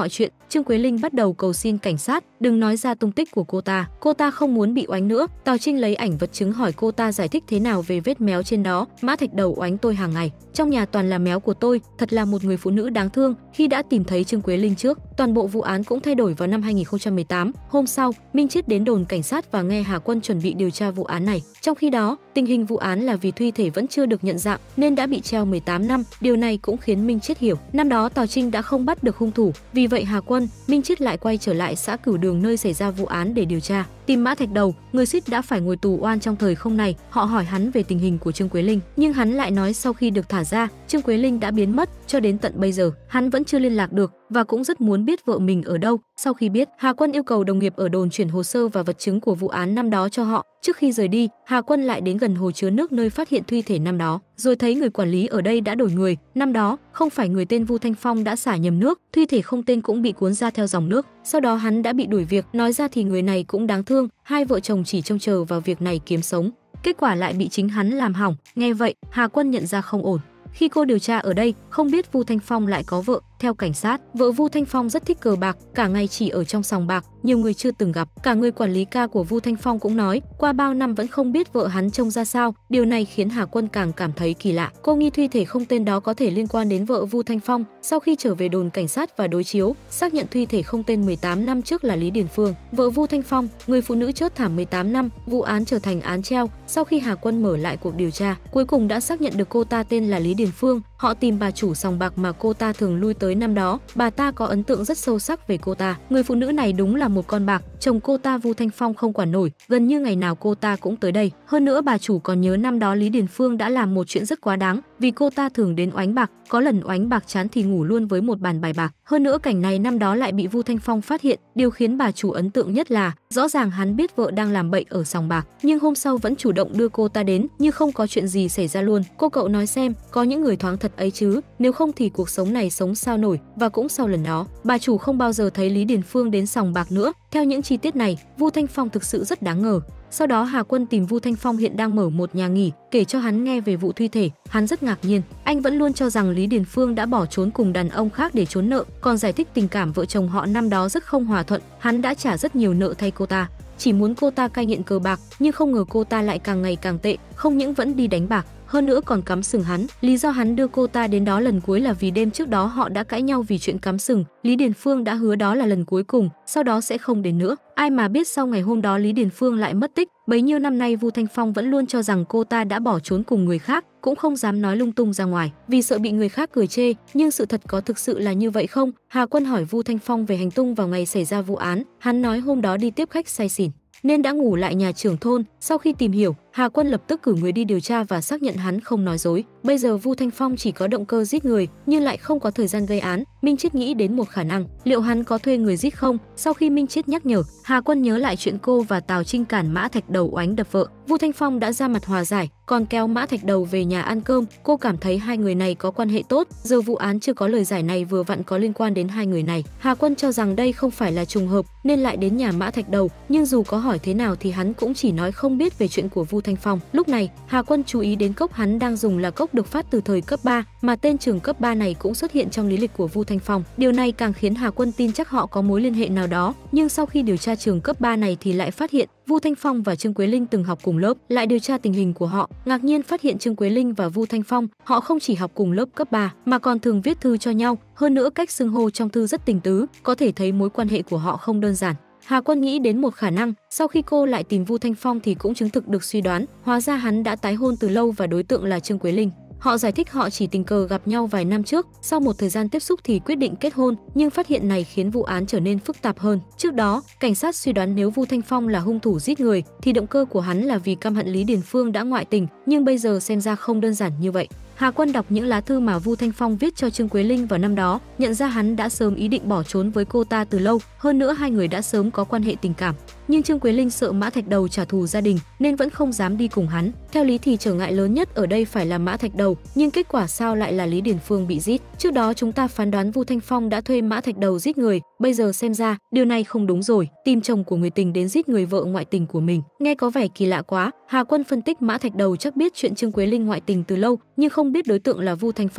Trương Quế Linh bắt đầu cầu xin cảnh sát đừng nói ra tung tích của cô ta không muốn bị oánh nữa. Tào Trinh lấy ảnh vật chứng hỏi cô ta giải thích thế nào về vết méo trên đó. Mã Thạch Đầu oánh tôi hàng ngày, trong nhà toàn là méo của tôi, thật là một người phụ nữ đáng thương. Khi đã tìm thấy Trương Quế Linh trước, toàn bộ vụ án cũng thay đổi vào năm 2018. Hôm sau, Minh Chiết đến đồn cảnh sát và nghe Hà Quân chuẩn bị điều tra vụ án này. Trong khi đó, tình hình vụ án là vì thi thể vẫn chưa được nhận dạng nên đã bị treo 18 năm. Điều này cũng khiến Minh Chiết hiểu, năm đó Tào Trinh đã không bắt được hung thủ. Vì vậy Hà Quân, Minh Chiết lại quay trở lại xã Cửu Đường nơi xảy ra vụ án để điều tra, tìm Mã Thạch Đầu, người suýt đã phải ngồi tù oan trong thời không này. Họ hỏi hắn về tình hình của Trương Quế Linh, nhưng hắn lại nói sau khi được thả ra, Trương Quế Linh đã biến mất, cho đến tận bây giờ hắn vẫn chưa liên lạc được và cũng rất muốn biết vợ mình ở đâu. Sau khi biết, Hà Quân yêu cầu đồng nghiệp ở đồn chuyển hồ sơ và vật chứng của vụ án năm đó cho họ. Trước khi rời đi, Hà Quân lại đến gần hồ chứa nước nơi phát hiện thi thể năm đó, rồi thấy người quản lý ở đây đã đổi người. Năm đó, không phải người tên Vu Thanh Phong đã xả nhầm nước, thi thể không tên cũng bị cuốn ra theo dòng nước. Sau đó hắn đã bị đuổi việc, nói ra thì người này cũng đáng thương, hai vợ chồng chỉ trông chờ vào việc này kiếm sống. Kết quả lại bị chính hắn làm hỏng. Nghe vậy, Hà Quân nhận ra không ổn. Khi cô điều tra ở đây, không biết Vu Thanh Phong lại có vợ. Theo cảnh sát, vợ Vu Thanh Phong rất thích cờ bạc, cả ngày chỉ ở trong sòng bạc, nhiều người chưa từng gặp. Cả người quản lý ca của Vu Thanh Phong cũng nói, qua bao năm vẫn không biết vợ hắn trông ra sao. Điều này khiến Hà Quân càng cảm thấy kỳ lạ. Cô nghi thi thể không tên đó có thể liên quan đến vợ Vu Thanh Phong. Sau khi trở về đồn cảnh sát và đối chiếu, xác nhận thi thể không tên 18 năm trước là Lý Điền Phương, vợ Vu Thanh Phong, người phụ nữ chớt thảm 18 năm. Vụ án trở thành án treo. Sau khi Hà Quân mở lại cuộc điều tra, cuối cùng đã xác nhận được cô ta tên là Lý Điền Phương. Họ tìm bà chủ sòng bạc mà cô ta thường lui tới năm đó. Bà ta có ấn tượng rất sâu sắc về cô ta. Người phụ nữ này đúng là một con bạc, chồng cô ta Vu Thanh Phong không quản nổi, gần như ngày nào cô ta cũng tới đây. Hơn nữa bà chủ còn nhớ năm đó Lý Điền Phương đã làm một chuyện rất quá đáng, vì cô ta thường đến oánh bạc, có lần oánh bạc chán thì ngủ luôn với một bàn bài bạc. Hơn nữa cảnh này năm đó lại bị Vu Thanh Phong phát hiện. Điều khiến bà chủ ấn tượng nhất là rõ ràng hắn biết vợ đang làm bậy ở sòng bạc, nhưng hôm sau vẫn chủ động đưa cô ta đến như không có chuyện gì xảy ra luôn. Cô cậu nói xem, có những người thoáng thật ấy chứ, nếu không thì cuộc sống này sống sao nổi. Và cũng sau lần đó, bà chủ không bao giờ thấy Lý Điền Phương đến sòng bạc nữa. Theo những chi tiết này, Vu Thanh Phong thực sự rất đáng ngờ. Sau đó Hà Quân tìm Vu Thanh Phong hiện đang mở một nhà nghỉ, kể cho hắn nghe về vụ thi thể. Hắn rất ngạc nhiên, anh vẫn luôn cho rằng Lý Điền Phương đã bỏ trốn cùng đàn ông khác để trốn nợ, còn giải thích tình cảm vợ chồng họ năm đó rất không hòa thuận, hắn đã trả rất nhiều nợ thay cô ta, chỉ muốn cô ta cai nghiện cờ bạc, nhưng không ngờ cô ta lại càng ngày càng tệ, không những vẫn đi đánh bạc, hơn nữa còn cắm sừng hắn. Lý do hắn đưa cô ta đến đó lần cuối là vì đêm trước đó họ đã cãi nhau vì chuyện cắm sừng. Lý Điền Phương đã hứa đó là lần cuối cùng, sau đó sẽ không đến nữa. Ai mà biết sau ngày hôm đó Lý Điền Phương lại mất tích. Bấy nhiêu năm nay Vu Thanh Phong vẫn luôn cho rằng cô ta đã bỏ trốn cùng người khác, cũng không dám nói lung tung ra ngoài, vì sợ bị người khác cười chê. Nhưng sự thật có thực sự là như vậy không? Hà Quân hỏi Vu Thanh Phong về hành tung vào ngày xảy ra vụ án. Hắn nói hôm đó đi tiếp khách say xỉn nên đã ngủ lại nhà trưởng thôn. Sau khi tìm hiểu, Hà Quân lập tức cử người đi điều tra và xác nhận hắn không nói dối. Bây giờ Vu Thanh Phong chỉ có động cơ giết người nhưng lại không có thời gian gây án. Minh Chiết nghĩ đến một khả năng, liệu hắn có thuê người giết không? Sau khi Minh Chiết nhắc nhở, Hà Quân nhớ lại chuyện cô và Tào Trinh cản Mã Thạch Đầu oánh đập vợ. Vu Thanh Phong đã ra mặt hòa giải, còn kéo Mã Thạch Đầu về nhà ăn cơm. Cô cảm thấy hai người này có quan hệ tốt, giờ vụ án chưa có lời giải này vừa vặn có liên quan đến hai người này. Hà Quân cho rằng đây không phải là trùng hợp nên lại đến nhà Mã Thạch Đầu, nhưng dù có hỏi thế nào thì hắn cũng chỉ nói không biết về chuyện của Vu Thanh Phong. Lúc này, Hà Quân chú ý đến cốc hắn đang dùng là cốc được phát từ thời cấp 3, mà tên trường cấp 3 này cũng xuất hiện trong lý lịch của Vu Thanh Phong. Điều này càng khiến Hà Quân tin chắc họ có mối liên hệ nào đó, nhưng sau khi điều tra trường cấp 3 này thì lại phát hiện Vu Thanh Phong và Trương Quế Linh từng học cùng lớp. Lại điều tra tình hình của họ, ngạc nhiên phát hiện Trương Quế Linh và Vu Thanh Phong, họ không chỉ học cùng lớp cấp 3 mà còn thường viết thư cho nhau, hơn nữa cách xưng hô trong thư rất tình tứ, có thể thấy mối quan hệ của họ không đơn giản. Hà Quân nghĩ đến một khả năng, sau khi cô lại tìm Vu Thanh Phong thì cũng chứng thực được suy đoán, hóa ra hắn đã tái hôn từ lâu và đối tượng là Trương Quế Linh. Họ giải thích họ chỉ tình cờ gặp nhau vài năm trước, sau một thời gian tiếp xúc thì quyết định kết hôn, nhưng phát hiện này khiến vụ án trở nên phức tạp hơn. Trước đó, cảnh sát suy đoán nếu Vu Thanh Phong là hung thủ giết người thì động cơ của hắn là vì căm hận Lý Điền Phương đã ngoại tình, nhưng bây giờ xem ra không đơn giản như vậy. Hà Quân đọc những lá thư mà Vu Thanh Phong viết cho Trương Quế Linh vào năm đó, nhận ra hắn đã sớm ý định bỏ trốn với cô ta từ lâu, hơn nữa hai người đã sớm có quan hệ tình cảm. Nhưng Trương Quế Linh sợ Mã Thạch Đầu trả thù gia đình nên vẫn không dám đi cùng hắn. Theo lý thì trở ngại lớn nhất ở đây phải là Mã Thạch Đầu, nhưng kết quả sao lại là Lý Điền Phương bị giết? Trước đó chúng ta phán đoán Vu Thanh Phong đã thuê Mã Thạch Đầu giết người, bây giờ xem ra điều này không đúng rồi, tìm chồng của người tình đến giết người vợ ngoại tình của mình. Nghe có vẻ kỳ lạ quá. Hà Quân phân tích Mã Thạch Đầu chắc biết chuyện Trương Quế Linh ngoại tình từ lâu, nhưng không biết đối tượng là Vu Thanh Phong.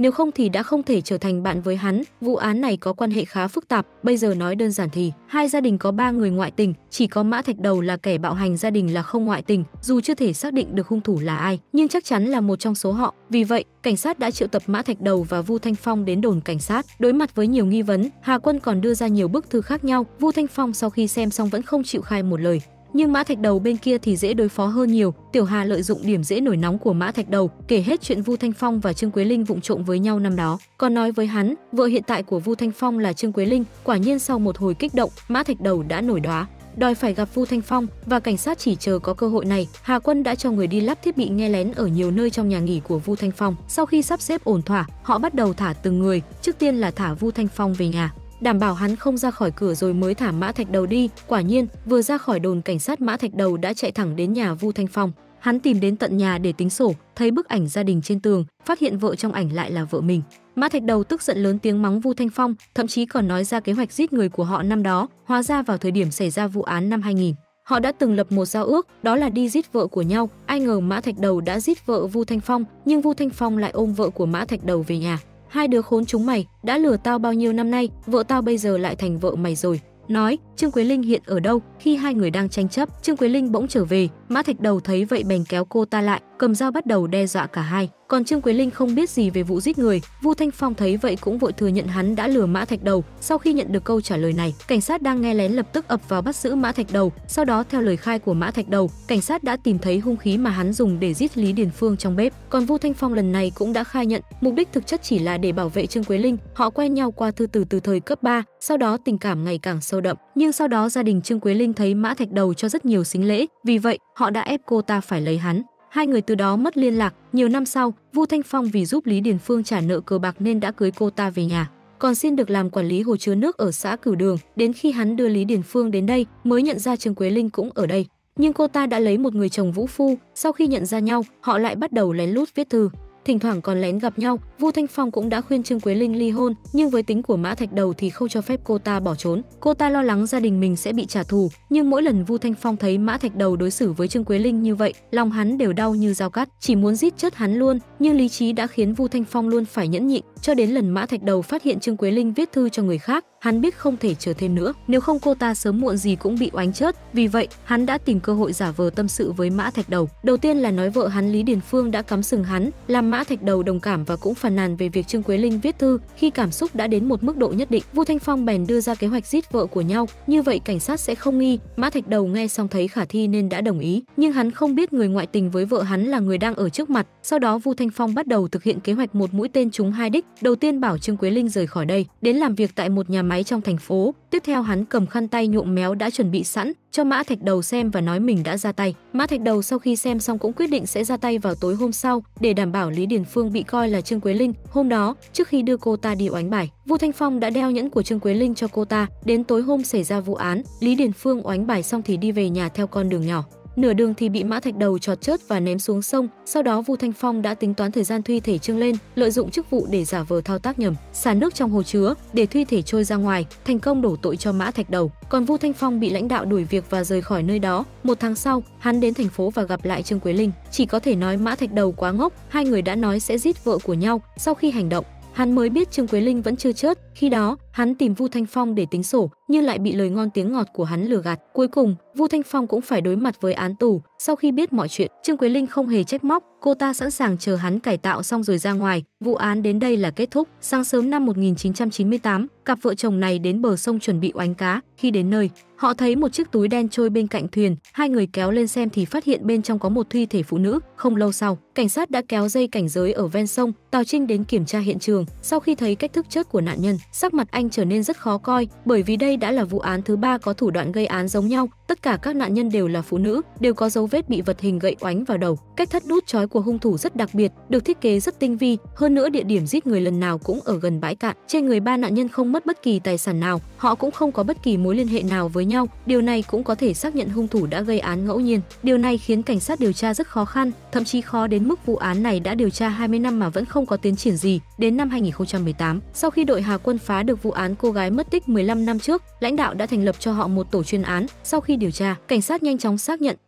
nếu không thì đã không thể trở thành bạn với hắn. Vụ án này có quan hệ khá phức tạp, bây giờ nói đơn giản thì hai gia đình có 3 người ngoại tình, chỉ có Mã Thạch Đầu là kẻ bạo hành gia đình là không ngoại tình, dù chưa thể xác định được hung thủ là ai, nhưng chắc chắn là một trong số họ. Vì vậy, cảnh sát đã triệu tập Mã Thạch Đầu và Vu Thanh Phong đến đồn cảnh sát. Đối mặt với nhiều nghi vấn, Hà Quân còn đưa ra nhiều bức thư khác nhau. Vu Thanh Phong sau khi xem xong vẫn không chịu khai một lời. Nhưng Mã Thạch Đầu bên kia thì dễ đối phó hơn nhiều. Tiểu Hà lợi dụng điểm dễ nổi nóng của Mã Thạch Đầu, kể hết chuyện Vu Thanh Phong và Trương Quế Linh vụng trộm với nhau năm đó. Còn nói với hắn, vợ hiện tại của Vu Thanh Phong là Trương Quế Linh. Quả nhiên sau một hồi kích động, Mã Thạch Đầu đã nổi đoá, đòi phải gặp Vu Thanh Phong, và cảnh sát chỉ chờ có cơ hội này. Hà Quân đã cho người đi lắp thiết bị nghe lén ở nhiều nơi trong nhà nghỉ của Vu Thanh Phong. Sau khi sắp xếp ổn thỏa, họ bắt đầu thả từng người. Trước tiên là thả Vu Thanh Phong về nhà, đảm bảo hắn không ra khỏi cửa, rồi mới thả Mã Thạch Đầu đi. Quả nhiên, vừa ra khỏi đồn cảnh sát, Mã Thạch Đầu đã chạy thẳng đến nhà Vu Thanh Phong. Hắn tìm đến tận nhà để tính sổ, thấy bức ảnh gia đình trên tường, phát hiện vợ trong ảnh lại là vợ mình. Mã Thạch Đầu tức giận lớn tiếng mắng Vu Thanh Phong, thậm chí còn nói ra kế hoạch giết người của họ năm đó. Hóa ra vào thời điểm xảy ra vụ án năm 2000, họ đã từng lập một giao ước, đó là đi giết vợ của nhau. Ai ngờ Mã Thạch Đầu đã giết vợ Vu Thanh Phong, nhưng Vu Thanh Phong lại ôm vợ của Mã Thạch Đầu về nhà. Hai đứa khốn chúng mày, đã lừa tao bao nhiêu năm nay, vợ tao bây giờ lại thành vợ mày rồi. Nói, Trương Quế Linh hiện ở đâu? Khi hai người đang tranh chấp, Trương Quế Linh bỗng trở về. Mã Thạch Đầu thấy vậy bèn kéo cô ta lại, cầm dao bắt đầu đe dọa cả hai. Còn Trương Quế Linh không biết gì về vụ giết người. Vu Thanh Phong thấy vậy cũng vội thừa nhận hắn đã lừa Mã Thạch Đầu. Sau khi nhận được câu trả lời này, cảnh sát đang nghe lén lập tức ập vào bắt giữ Mã Thạch Đầu. Sau đó theo lời khai của Mã Thạch Đầu, cảnh sát đã tìm thấy hung khí mà hắn dùng để giết Lý Điền Phương trong bếp. Còn Vu Thanh Phong lần này cũng đã khai nhận, mục đích thực chất chỉ là để bảo vệ Trương Quế Linh. Họ quen nhau qua thư từ thời cấp 3, sau đó tình cảm ngày càng sâu đậm. Nhưng sau đó gia đình Trương Quế Linh thấy Mã Thạch Đầu cho rất nhiều sính lễ, vì vậy họ đã ép cô ta phải lấy hắn. Hai người từ đó mất liên lạc. Nhiều năm sau, Vu Thanh Phong vì giúp Lý Điền Phương trả nợ cờ bạc nên đã cưới cô ta về nhà, còn xin được làm quản lý hồ chứa nước ở xã Cửu Đường. Đến khi hắn đưa Lý Điền Phương đến đây, mới nhận ra Trương Quế Linh cũng ở đây. Nhưng cô ta đã lấy một người chồng vũ phu. Sau khi nhận ra nhau, họ lại bắt đầu lén lút viết thư, thỉnh thoảng còn lén gặp nhau. Vu Thanh Phong cũng đã khuyên Trương Quế Linh ly hôn, nhưng với tính của Mã Thạch Đầu thì không cho phép cô ta bỏ trốn. Cô ta lo lắng gia đình mình sẽ bị trả thù, nhưng mỗi lần Vu Thanh Phong thấy Mã Thạch Đầu đối xử với Trương Quế Linh như vậy, lòng hắn đều đau như dao cắt, chỉ muốn giết chết hắn luôn. Nhưng lý trí đã khiến Vu Thanh Phong luôn phải nhẫn nhịn, cho đến lần Mã Thạch Đầu phát hiện Trương Quế Linh viết thư cho người khác, hắn biết không thể chờ thêm nữa, nếu không cô ta sớm muộn gì cũng bị oánh chết. Vì vậy, hắn đã tìm cơ hội giả vờ tâm sự với Mã Thạch Đầu. Đầu tiên là nói vợ hắn Lý Điền Phương đã cắm sừng hắn, làm Mã Thạch Đầu đồng cảm và cũng phàn nàn về việc Trương Quế Linh viết thư. Khi cảm xúc đã đến một mức độ nhất định, Vu Thanh Phong bèn đưa ra kế hoạch giết vợ của nhau, như vậy cảnh sát sẽ không nghi. Mã Thạch Đầu nghe xong thấy khả thi nên đã đồng ý, nhưng hắn không biết người ngoại tình với vợ hắn là người đang ở trước mặt. Sau đó Vu Thanh Phong bắt đầu thực hiện kế hoạch một mũi tên trúng hai đích. Đầu tiên bảo Trương Quế Linh rời khỏi đây, đến làm việc tại một nhà máy trong thành phố. Tiếp theo hắn cầm khăn tay nhuộm méo đã chuẩn bị sẵn cho Mã Thạch Đầu xem và nói mình đã ra tay. Mã Thạch Đầu sau khi xem xong cũng quyết định sẽ ra tay vào tối hôm sau để đảm bảo Lý Điền Phương bị coi là Trương Quế Linh. Hôm đó, trước khi đưa cô ta đi oánh bài, Vu Thanh Phong đã đeo nhẫn của Trương Quế Linh cho cô ta. Đến tối hôm xảy ra vụ án, Lý Điền Phương oánh bài xong thì đi về nhà theo con đường nhỏ. Nửa đường thì bị Mã Thạch Đầu chọt chớt và ném xuống sông. Sau đó Vu Thanh Phong đã tính toán thời gian thuy thể Trương lên, lợi dụng chức vụ để giả vờ thao tác nhầm, xả nước trong hồ chứa để thuy thể trôi ra ngoài, thành công đổ tội cho Mã Thạch Đầu. Còn Vu Thanh Phong bị lãnh đạo đuổi việc và rời khỏi nơi đó. Một tháng sau, hắn đến thành phố và gặp lại Trương Quế Linh. Chỉ có thể nói Mã Thạch Đầu quá ngốc, hai người đã nói sẽ giết vợ của nhau. Sau khi hành động, hắn mới biết Trương Quế Linh vẫn chưa chết. Khi đó, hắn tìm Vu Thanh Phong để tính sổ, nhưng lại bị lời ngon tiếng ngọt của hắn lừa gạt. Cuối cùng, Vu Thanh Phong cũng phải đối mặt với án tù. Sau khi biết mọi chuyện, Trương Quế Linh không hề trách móc, cô ta sẵn sàng chờ hắn cải tạo xong rồi ra ngoài. Vụ án đến đây là kết thúc. Sáng sớm năm 1998, cặp vợ chồng này đến bờ sông chuẩn bị oánh cá. Khi đến nơi, họ thấy một chiếc túi đen trôi bên cạnh thuyền. Hai người kéo lên xem thì phát hiện bên trong có một thi thể phụ nữ. Không lâu sau, cảnh sát đã kéo dây cảnh giới ở ven sông. Tào Trinh đến kiểm tra hiện trường. Sau khi thấy cách thức chết của nạn nhân, sắc mặt anh trở nên rất khó coi, bởi vì đây đã là vụ án thứ 3 có thủ đoạn gây án giống nhau. Tất cả các nạn nhân đều là phụ nữ, đều có dấu vết bị vật hình gậy oánh vào đầu. Cách thắt đút trói của hung thủ rất đặc biệt, được thiết kế rất tinh vi. Hơn nữa, địa điểm giết người lần nào cũng ở gần bãi cạn. Trên người 3 nạn nhân không mất bất kỳ tài sản nào, họ cũng không có bất kỳ mối liên hệ nào với nhau. Điều này cũng có thể xác nhận hung thủ đã gây án ngẫu nhiên. Điều này khiến cảnh sát điều tra rất khó khăn, thậm chí khó đến mức vụ án này đã điều tra 20 năm mà vẫn không có tiến triển gì. Đến năm 2018, sau khi đội Hà Quân phá được vụ án cô gái mất tích 15 năm trước, lãnh đạo đã thành lập cho họ một tổ chuyên án. Sau khi điều tra, cảnh sát nhanh chóng xác nhận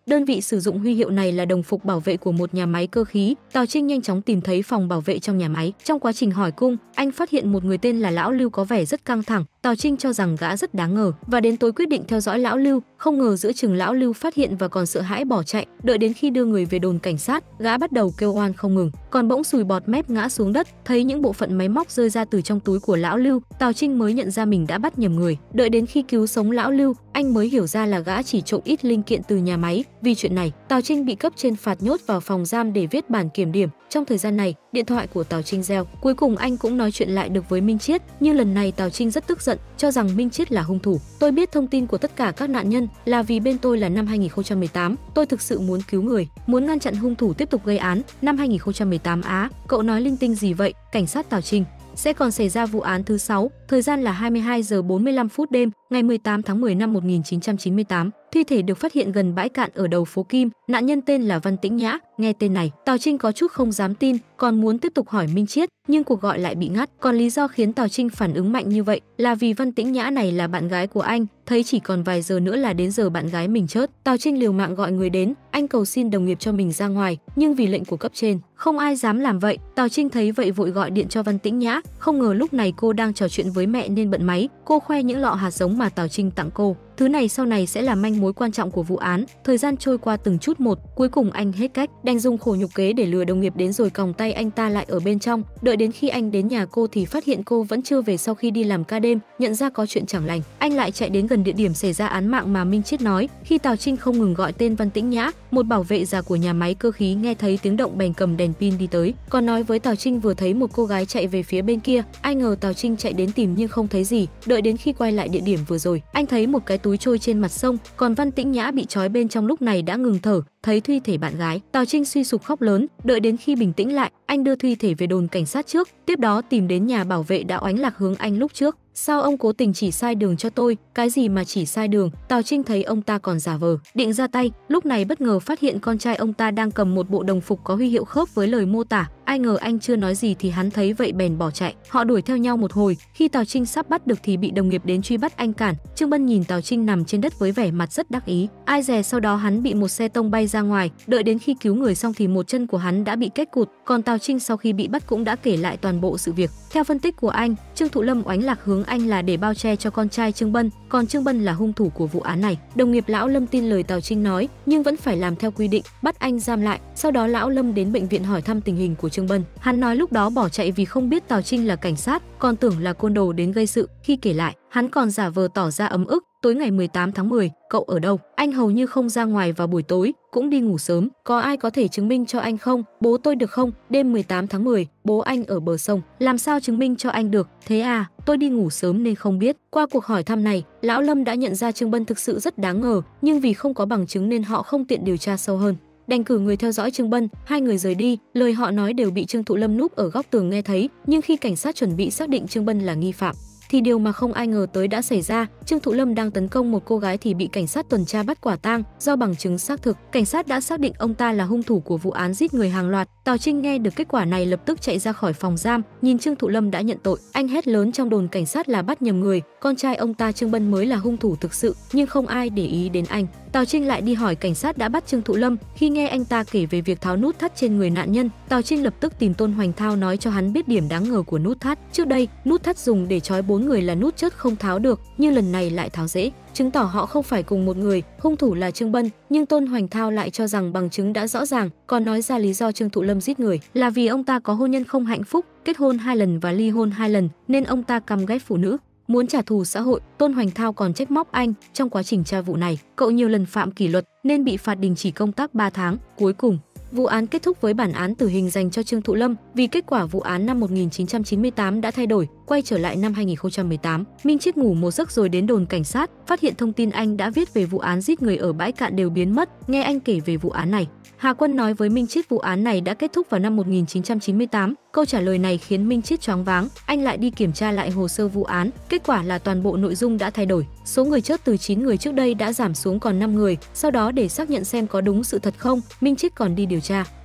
Đơn vị sử dụng huy hiệu này là đồng phục bảo vệ của một nhà máy cơ khí. Tào Trinh nhanh chóng tìm thấy phòng bảo vệ trong nhà máy. Trong quá trình hỏi cung, anh phát hiện một người tên là Lão Lưu có vẻ rất căng thẳng. Tào Trinh cho rằng gã rất đáng ngờ và đến tối quyết định theo dõi Lão Lưu. Không ngờ giữa chừng Lão Lưu phát hiện và còn sợ hãi bỏ chạy. Đợi đến khi đưa người về đồn cảnh sát, gã bắt đầu kêu oan không ngừng, còn bỗng sùi bọt mép ngã xuống đất. Thấy những bộ phận máy móc rơi ra từ trong túi của Lão Lưu, Tào Trinh mới nhận ra mình đã bắt nhầm người. Đợi đến khi cứu sống Lão Lưu, anh mới hiểu ra là gã chỉ trộm ít linh kiện từ nhà máy. Vì chuyện này, Tào Trinh bị cấp trên phạt nhốt vào phòng giam để viết bản kiểm điểm. Trong thời gian này, điện thoại của Tào Trinh reo. Cuối cùng anh cũng nói chuyện lại được với Minh Chiết, nhưng lần này Tào Trinh rất tức giận, cho rằng Minh Chiết là hung thủ. Tôi biết thông tin của tất cả các nạn nhân là vì bên tôi là năm 2018. Tôi thực sự muốn cứu người, muốn ngăn chặn hung thủ tiếp tục gây án. Năm 2018 á, cậu nói linh tinh gì vậy? Cảnh sát Tào Trinh. Sẽ còn xảy ra vụ án thứ 6, thời gian là 22 giờ 45 phút đêm, ngày 18 tháng 10 năm 1998. Thi thể được phát hiện gần bãi cạn ở đầu phố Kim, nạn nhân tên là Văn Tĩnh Nhã. Nghe tên này, Tào Trinh có chút không dám tin, còn muốn tiếp tục hỏi Minh Chiết, nhưng cuộc gọi lại bị ngắt. Còn lý do khiến Tào Trinh phản ứng mạnh như vậy là vì Văn Tĩnh Nhã này là bạn gái của anh, thấy chỉ còn vài giờ nữa là đến giờ bạn gái mình chết. Tào Trinh liều mạng gọi người đến, anh cầu xin đồng nghiệp cho mình ra ngoài, nhưng vì lệnh của cấp trên, không ai dám làm vậy. Tào Trinh thấy vậy vội gọi điện cho Văn Tĩnh Nhã, không ngờ lúc này cô đang trò chuyện với mẹ nên bận máy. Cô khoe những lọ hạt giống mà Tào Trinh tặng cô. Thứ này sau này sẽ là manh mối quan trọng của vụ án. Thời gian trôi qua từng chút một, cuối cùng anh hết cách, đành dùng khổ nhục kế để lừa đồng nghiệp đến rồi còng tay anh ta lại ở bên trong. Đợi đến khi anh đến nhà cô thì phát hiện cô vẫn chưa về sau khi đi làm ca đêm, nhận ra có chuyện chẳng lành, anh lại chạy đến gần địa điểm xảy ra án mạng mà Minh Chiết nói. Khi Tào Trinh không ngừng gọi tên Văn Tĩnh Nhã, một bảo vệ già của nhà máy cơ khí nghe thấy tiếng động bèn cầm đèn pin đi tới, còn nói với Tào Trinh vừa thấy một cô gái chạy về phía bên kia. Ai ngờ Tào Trinh chạy đến tìm nhưng không thấy gì. Đợi đến khi quay lại địa điểm vừa rồi, anh thấy một cái túi trôi trên mặt sông, còn Văn Tĩnh Nhã bị trói bên trong lúc này đã ngừng thở. Thấy thi thể bạn gái, Tào Trinh suy sụp khóc lớn. Đợi đến khi bình tĩnh lại, anh đưa thi thể về đồn cảnh sát trước, tiếp đó tìm đến nhà bảo vệ đã oánh lạc hướng anh lúc trước. Sao ông cố tình chỉ sai đường cho tôi? Cái gì mà chỉ sai đường? Tào Trinh thấy ông ta còn giả vờ, định ra tay, lúc này bất ngờ phát hiện con trai ông ta đang cầm một bộ đồng phục có huy hiệu khớp với lời mô tả. Ai ngờ anh chưa nói gì thì hắn thấy vậy bèn bỏ chạy. Họ đuổi theo nhau một hồi, khi Tào Trinh sắp bắt được thì bị đồng nghiệp đến truy bắt anh cản. Trương Bân nhìn Tào Trinh nằm trên đất với vẻ mặt rất đắc ý. Ai dè sau đó hắn bị một xe tông bay ra ngoài. Đợi đến khi cứu người xong thì một chân của hắn đã bị kết cụt. Còn Tào Trinh sau khi bị bắt cũng đã kể lại toàn bộ sự việc. Theo phân tích của anh, Trương Thụ Lâm oánh lạc hướng anh là để bao che cho con trai Trương Bân, còn Trương Bân là hung thủ của vụ án này. Đồng nghiệp Lão Lâm tin lời Tào Trinh nói, nhưng vẫn phải làm theo quy định, bắt anh giam lại. Sau đó Lão Lâm đến bệnh viện hỏi thăm tình hình của Trương Bân. Hắn nói lúc đó bỏ chạy vì không biết Tào Trinh là cảnh sát, còn tưởng là côn đồ đến gây sự. Khi kể lại, hắn còn giả vờ tỏ ra ấm ức. Tối ngày 18 tháng 10, cậu ở đâu? Anh hầu như không ra ngoài vào buổi tối, cũng đi ngủ sớm. Có ai có thể chứng minh cho anh không? Bố tôi được không? Đêm 18 tháng 10, bố anh ở bờ sông. Làm sao chứng minh cho anh được? Thế à, tôi đi ngủ sớm nên không biết. Qua cuộc hỏi thăm này, Lão Lâm đã nhận ra Trương Bân thực sự rất đáng ngờ, nhưng vì không có bằng chứng nên họ không tiện điều tra sâu hơn. Đành cử người theo dõi Trương Bân. Hai người rời đi, lời họ nói đều bị Trương Thụ Lâm núp ở góc tường nghe thấy, nhưng khi cảnh sát chuẩn bị xác định Trương Bân là nghi phạm thì điều mà không ai ngờ tới đã xảy ra. Trương Thụ Lâm đang tấn công một cô gái thì bị cảnh sát tuần tra bắt quả tang. Do bằng chứng xác thực, cảnh sát đã xác định ông ta là hung thủ của vụ án giết người hàng loạt. Tào Trinh nghe được kết quả này lập tức chạy ra khỏi phòng giam, nhìn Trương Thụ Lâm đã nhận tội, anh hét lớn trong đồn cảnh sát là bắt nhầm người, con trai ông ta Trương Bân mới là hung thủ thực sự, nhưng không ai để ý đến anh. Tào Trinh lại đi hỏi cảnh sát đã bắt Trương Thụ Lâm. Khi nghe anh ta kể về việc tháo nút thắt trên người nạn nhân, Tào Trinh lập tức tìm Tôn Hoành Thao nói cho hắn biết điểm đáng ngờ của nút thắt. Trước đây, nút thắt dùng để trói 4 người là nút chớt không tháo được, nhưng lần này lại tháo dễ, chứng tỏ họ không phải cùng một người, hung thủ là Trương Bân. Nhưng Tôn Hoành Thao lại cho rằng bằng chứng đã rõ ràng, còn nói ra lý do Trương Thụ Lâm giết người là vì ông ta có hôn nhân không hạnh phúc, kết hôn 2 lần và ly hôn 2 lần, nên ông ta căm ghét phụ nữ, muốn trả thù xã hội. Tôn Hoành Thao còn trách móc anh, trong quá trình tra vụ này, cậu nhiều lần phạm kỷ luật nên bị phạt đình chỉ công tác 3 tháng. Cuối cùng, vụ án kết thúc với bản án tử hình dành cho Trương Thụ Lâm. Vì kết quả vụ án năm 1998 đã thay đổi, quay trở lại năm 2018, Minh Chiết ngủ một giấc rồi đến đồn cảnh sát, phát hiện thông tin anh đã viết về vụ án giết người ở bãi cạn đều biến mất. Nghe anh kể về vụ án này, Hà Quân nói với Minh Chiết vụ án này đã kết thúc vào năm 1998. Câu trả lời này khiến Minh Chiết choáng váng. Anh lại đi kiểm tra lại hồ sơ vụ án, kết quả là toàn bộ nội dung đã thay đổi. Số người chết từ 9 người trước đây đã giảm xuống còn 5 người. Sau đó để xác nhận xem có đúng sự thật không, Minh Chiết còn đi điều tra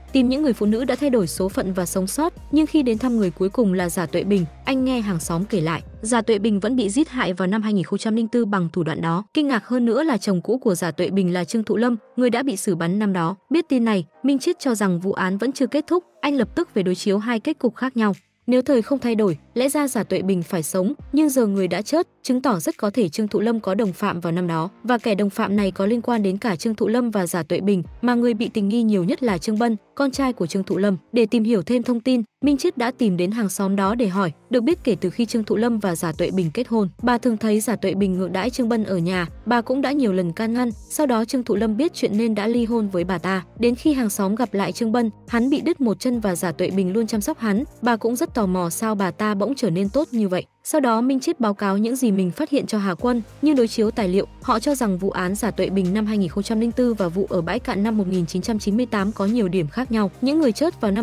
tìm những người phụ nữ đã thay đổi số phận và sống sót, nhưng khi đến thăm người cuối cùng là Giả Tuệ Bình, anh nghe hàng xóm kể lại, Giả Tuệ Bình vẫn bị giết hại vào năm 2004 bằng thủ đoạn đó. Kinh ngạc hơn nữa là chồng cũ của Giả Tuệ Bình là Trương Thụ Lâm, người đã bị xử bắn năm đó. Biết tin này, Minh Chiết cho rằng vụ án vẫn chưa kết thúc, anh lập tức về đối chiếu hai kết cục khác nhau. Nếu thời không thay đổi, lẽ ra Giả Tuệ Bình phải sống, nhưng giờ người đã chết, chứng tỏ rất có thể Trương Thụ Lâm có đồng phạm vào năm đó, và kẻ đồng phạm này có liên quan đến cả Trương Thụ Lâm và Giả Tuệ Bình, mà người bị tình nghi nhiều nhất là Trương Bân, con trai của Trương Thụ Lâm. Để tìm hiểu thêm thông tin, Minh Chiết đã tìm đến hàng xóm đó để hỏi, được biết kể từ khi Trương Thụ Lâm và Giả Tuệ Bình kết hôn, bà thường thấy Giả Tuệ Bình ngược đãi Trương Bân ở nhà, bà cũng đã nhiều lần can ngăn, sau đó Trương Thụ Lâm biết chuyện nên đã ly hôn với bà ta. Đến khi hàng xóm gặp lại Trương Bân, hắn bị đứt một chân và Giả Tuệ Bình luôn chăm sóc hắn, bà cũng rất tò mò sao bà ta bỗng trở nên tốt như vậy. Sau đó Minh Chiết báo cáo những gì mình phát hiện cho Hà Quân, nhưng đối chiếu tài liệu, họ cho rằng vụ án Giả Tuệ Bình năm 2004 và vụ ở bãi cạn năm 1998 có nhiều điểm khác nhau. Những người chết vào năm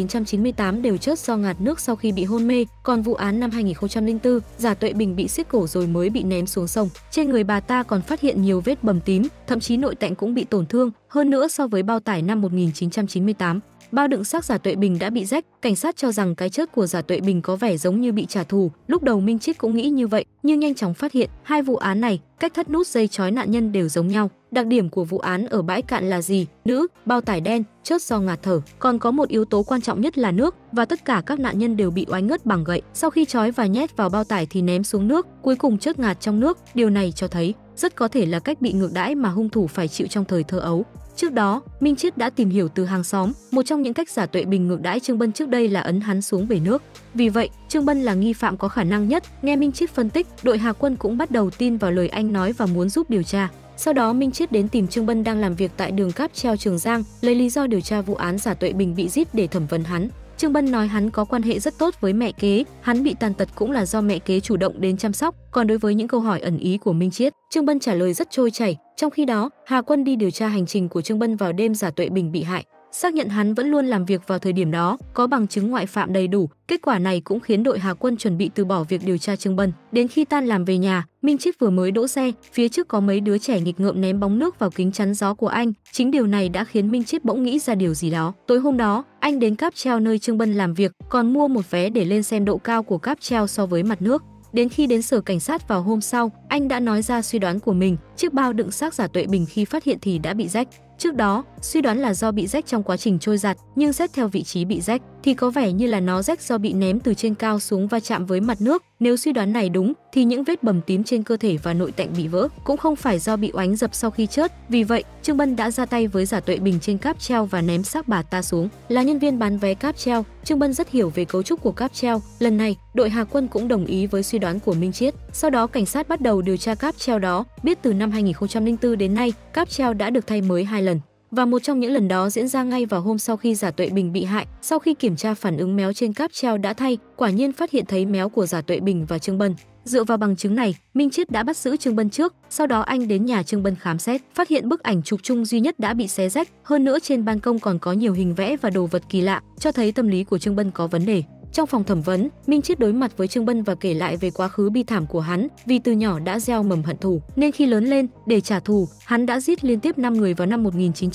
1998 đều chết do ngạt nước sau khi bị hôn mê, còn vụ án năm 2004, Giả Tuệ Bình bị siết cổ rồi mới bị ném xuống sông. Trên người bà ta còn phát hiện nhiều vết bầm tím, thậm chí nội tạng cũng bị tổn thương, hơn nữa so với bao tải năm 1998. Bao đựng xác Giả Tuệ Bình đã bị rách, cảnh sát cho rằng cái chết của Giả Tuệ Bình có vẻ giống như bị trả thù. Lúc đầu Minh Chiết cũng nghĩ như vậy, nhưng nhanh chóng phát hiện hai vụ án này, cách thắt nút dây trói nạn nhân đều giống nhau. Đặc điểm của vụ án ở bãi cạn là gì? Nữ, bao tải đen, chết do ngạt thở. Còn có một yếu tố quan trọng nhất là nước, và tất cả các nạn nhân đều bị oái ngất bằng gậy. Sau khi trói và nhét vào bao tải thì ném xuống nước, cuối cùng chết ngạt trong nước. Điều này cho thấy rất có thể là cách bị ngược đãi mà hung thủ phải chịu trong thời thơ ấu. Trước đó, Minh Chiết đã tìm hiểu từ hàng xóm, một trong những cách Giả Tuệ Bình ngược đãi Trương Bân trước đây là ấn hắn xuống bể nước. Vì vậy, Trương Bân là nghi phạm có khả năng nhất. Nghe Minh Chiết phân tích, đội Hà Quân cũng bắt đầu tin vào lời anh nói và muốn giúp điều tra. Sau đó Minh Chiết đến tìm Trương Bân đang làm việc tại đường cáp treo Trường Giang, lấy lý do điều tra vụ án Giả Tuệ Bình bị giết để thẩm vấn hắn. Trương Bân nói hắn có quan hệ rất tốt với mẹ kế, hắn bị tàn tật cũng là do mẹ kế chủ động đến chăm sóc. Còn đối với những câu hỏi ẩn ý của Minh Chiết, Trương Bân trả lời rất trôi chảy. Trong khi đó, Hà Quân đi điều tra hành trình của Trương Bân vào đêm Giả Tuệ Bình bị hại, xác nhận hắn vẫn luôn làm việc vào thời điểm đó, có bằng chứng ngoại phạm đầy đủ. Kết quả này cũng khiến đội Hà Quân chuẩn bị từ bỏ việc điều tra Trương Bân. Đến khi tan làm về nhà, Minh Chiết vừa mới đỗ xe, phía trước có mấy đứa trẻ nghịch ngợm ném bóng nước vào kính chắn gió của anh. Chính điều này đã khiến Minh Chiết bỗng nghĩ ra điều gì đó. Tối hôm đó, anh đến cáp treo nơi Trương Bân làm việc, còn mua một vé để lên xem độ cao của cáp treo so với mặt nước. Đến khi đến sở cảnh sát vào hôm sau, anh đã nói ra suy đoán của mình, chiếc bao đựng xác Giả Tuệ Bình khi phát hiện thì đã bị rách. Trước đó, suy đoán là do bị rách trong quá trình trôi giạt, nhưng xét theo vị trí bị rách thì có vẻ như là nó rách do bị ném từ trên cao xuống va chạm với mặt nước. Nếu suy đoán này đúng thì những vết bầm tím trên cơ thể và nội tạng bị vỡ cũng không phải do bị oánh dập sau khi chết. Vì vậy, Trương Bân đã ra tay với Giả Tuệ Bình trên cáp treo và ném xác bà ta xuống. Là nhân viên bán vé cáp treo, Trương Bân rất hiểu về cấu trúc của cáp treo. Lần này, đội Hà Quân cũng đồng ý với suy đoán của Minh Chiết. Sau đó cảnh sát bắt đầu điều tra cáp treo đó, biết từ năm 2004 đến nay, cáp treo đã được thay mới 2 lần. Và một trong những lần đó diễn ra ngay vào hôm sau khi Giả Tuệ Bình bị hại. Sau khi kiểm tra phản ứng méo trên cáp treo đã thay, quả nhiên phát hiện thấy méo của Giả Tuệ Bình và Trương Bân. Dựa vào bằng chứng này, Minh Chiết đã bắt giữ Trương Bân trước, sau đó anh đến nhà Trương Bân khám xét, phát hiện bức ảnh chụp chung duy nhất đã bị xé rách, hơn nữa trên ban công còn có nhiều hình vẽ và đồ vật kỳ lạ, cho thấy tâm lý của Trương Bân có vấn đề. Trong phòng thẩm vấn, Minh Chiết đối mặt với Trương Bân và kể lại về quá khứ bi thảm của hắn, vì từ nhỏ đã gieo mầm hận thù, nên khi lớn lên, để trả thù, hắn đã giết liên tiếp 5 người vào năm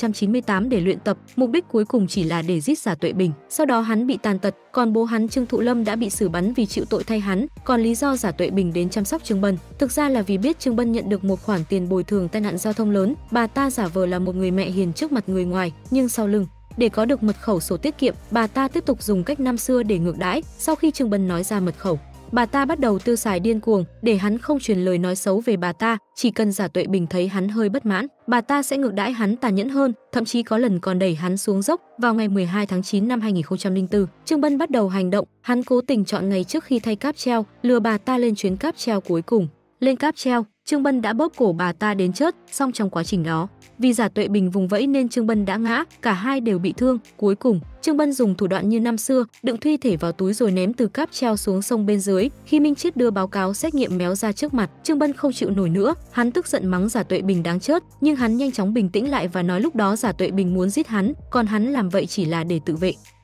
1998 để luyện tập, mục đích cuối cùng chỉ là để giết Giả Tuệ Bình. Sau đó hắn bị tàn tật, còn bố hắn Trương Thụ Lâm đã bị xử bắn vì chịu tội thay hắn, còn lý do Giả Tuệ Bình đến chăm sóc Trương Bân, thực ra là vì biết Trương Bân nhận được một khoản tiền bồi thường tai nạn giao thông lớn, bà ta giả vờ là một người mẹ hiền trước mặt người ngoài, nhưng sau lưng để có được mật khẩu sổ tiết kiệm, bà ta tiếp tục dùng cách năm xưa để ngược đãi. Sau khi Trương Bân nói ra mật khẩu, bà ta bắt đầu tiêu xài điên cuồng, để hắn không truyền lời nói xấu về bà ta, chỉ cần Giả Tuệ Bình thấy hắn hơi bất mãn, bà ta sẽ ngược đãi hắn tàn nhẫn hơn, thậm chí có lần còn đẩy hắn xuống dốc. Vào ngày 12 tháng 9 năm 2004, Trương Bân bắt đầu hành động, hắn cố tình chọn ngày trước khi thay cáp treo, lừa bà ta lên chuyến cáp treo cuối cùng. Lên cáp treo, Trương Bân đã bóp cổ bà ta đến chết, song trong quá trình đó, vì Giả Tuệ Bình vùng vẫy nên Trương Bân đã ngã, cả hai đều bị thương. Cuối cùng, Trương Bân dùng thủ đoạn như năm xưa, đựng thi thể vào túi rồi ném từ cáp treo xuống sông bên dưới. Khi Minh Chiết đưa báo cáo xét nghiệm méo ra trước mặt, Trương Bân không chịu nổi nữa, hắn tức giận mắng Giả Tuệ Bình đáng chết, nhưng hắn nhanh chóng bình tĩnh lại và nói lúc đó Giả Tuệ Bình muốn giết hắn, còn hắn làm vậy chỉ là để tự vệ.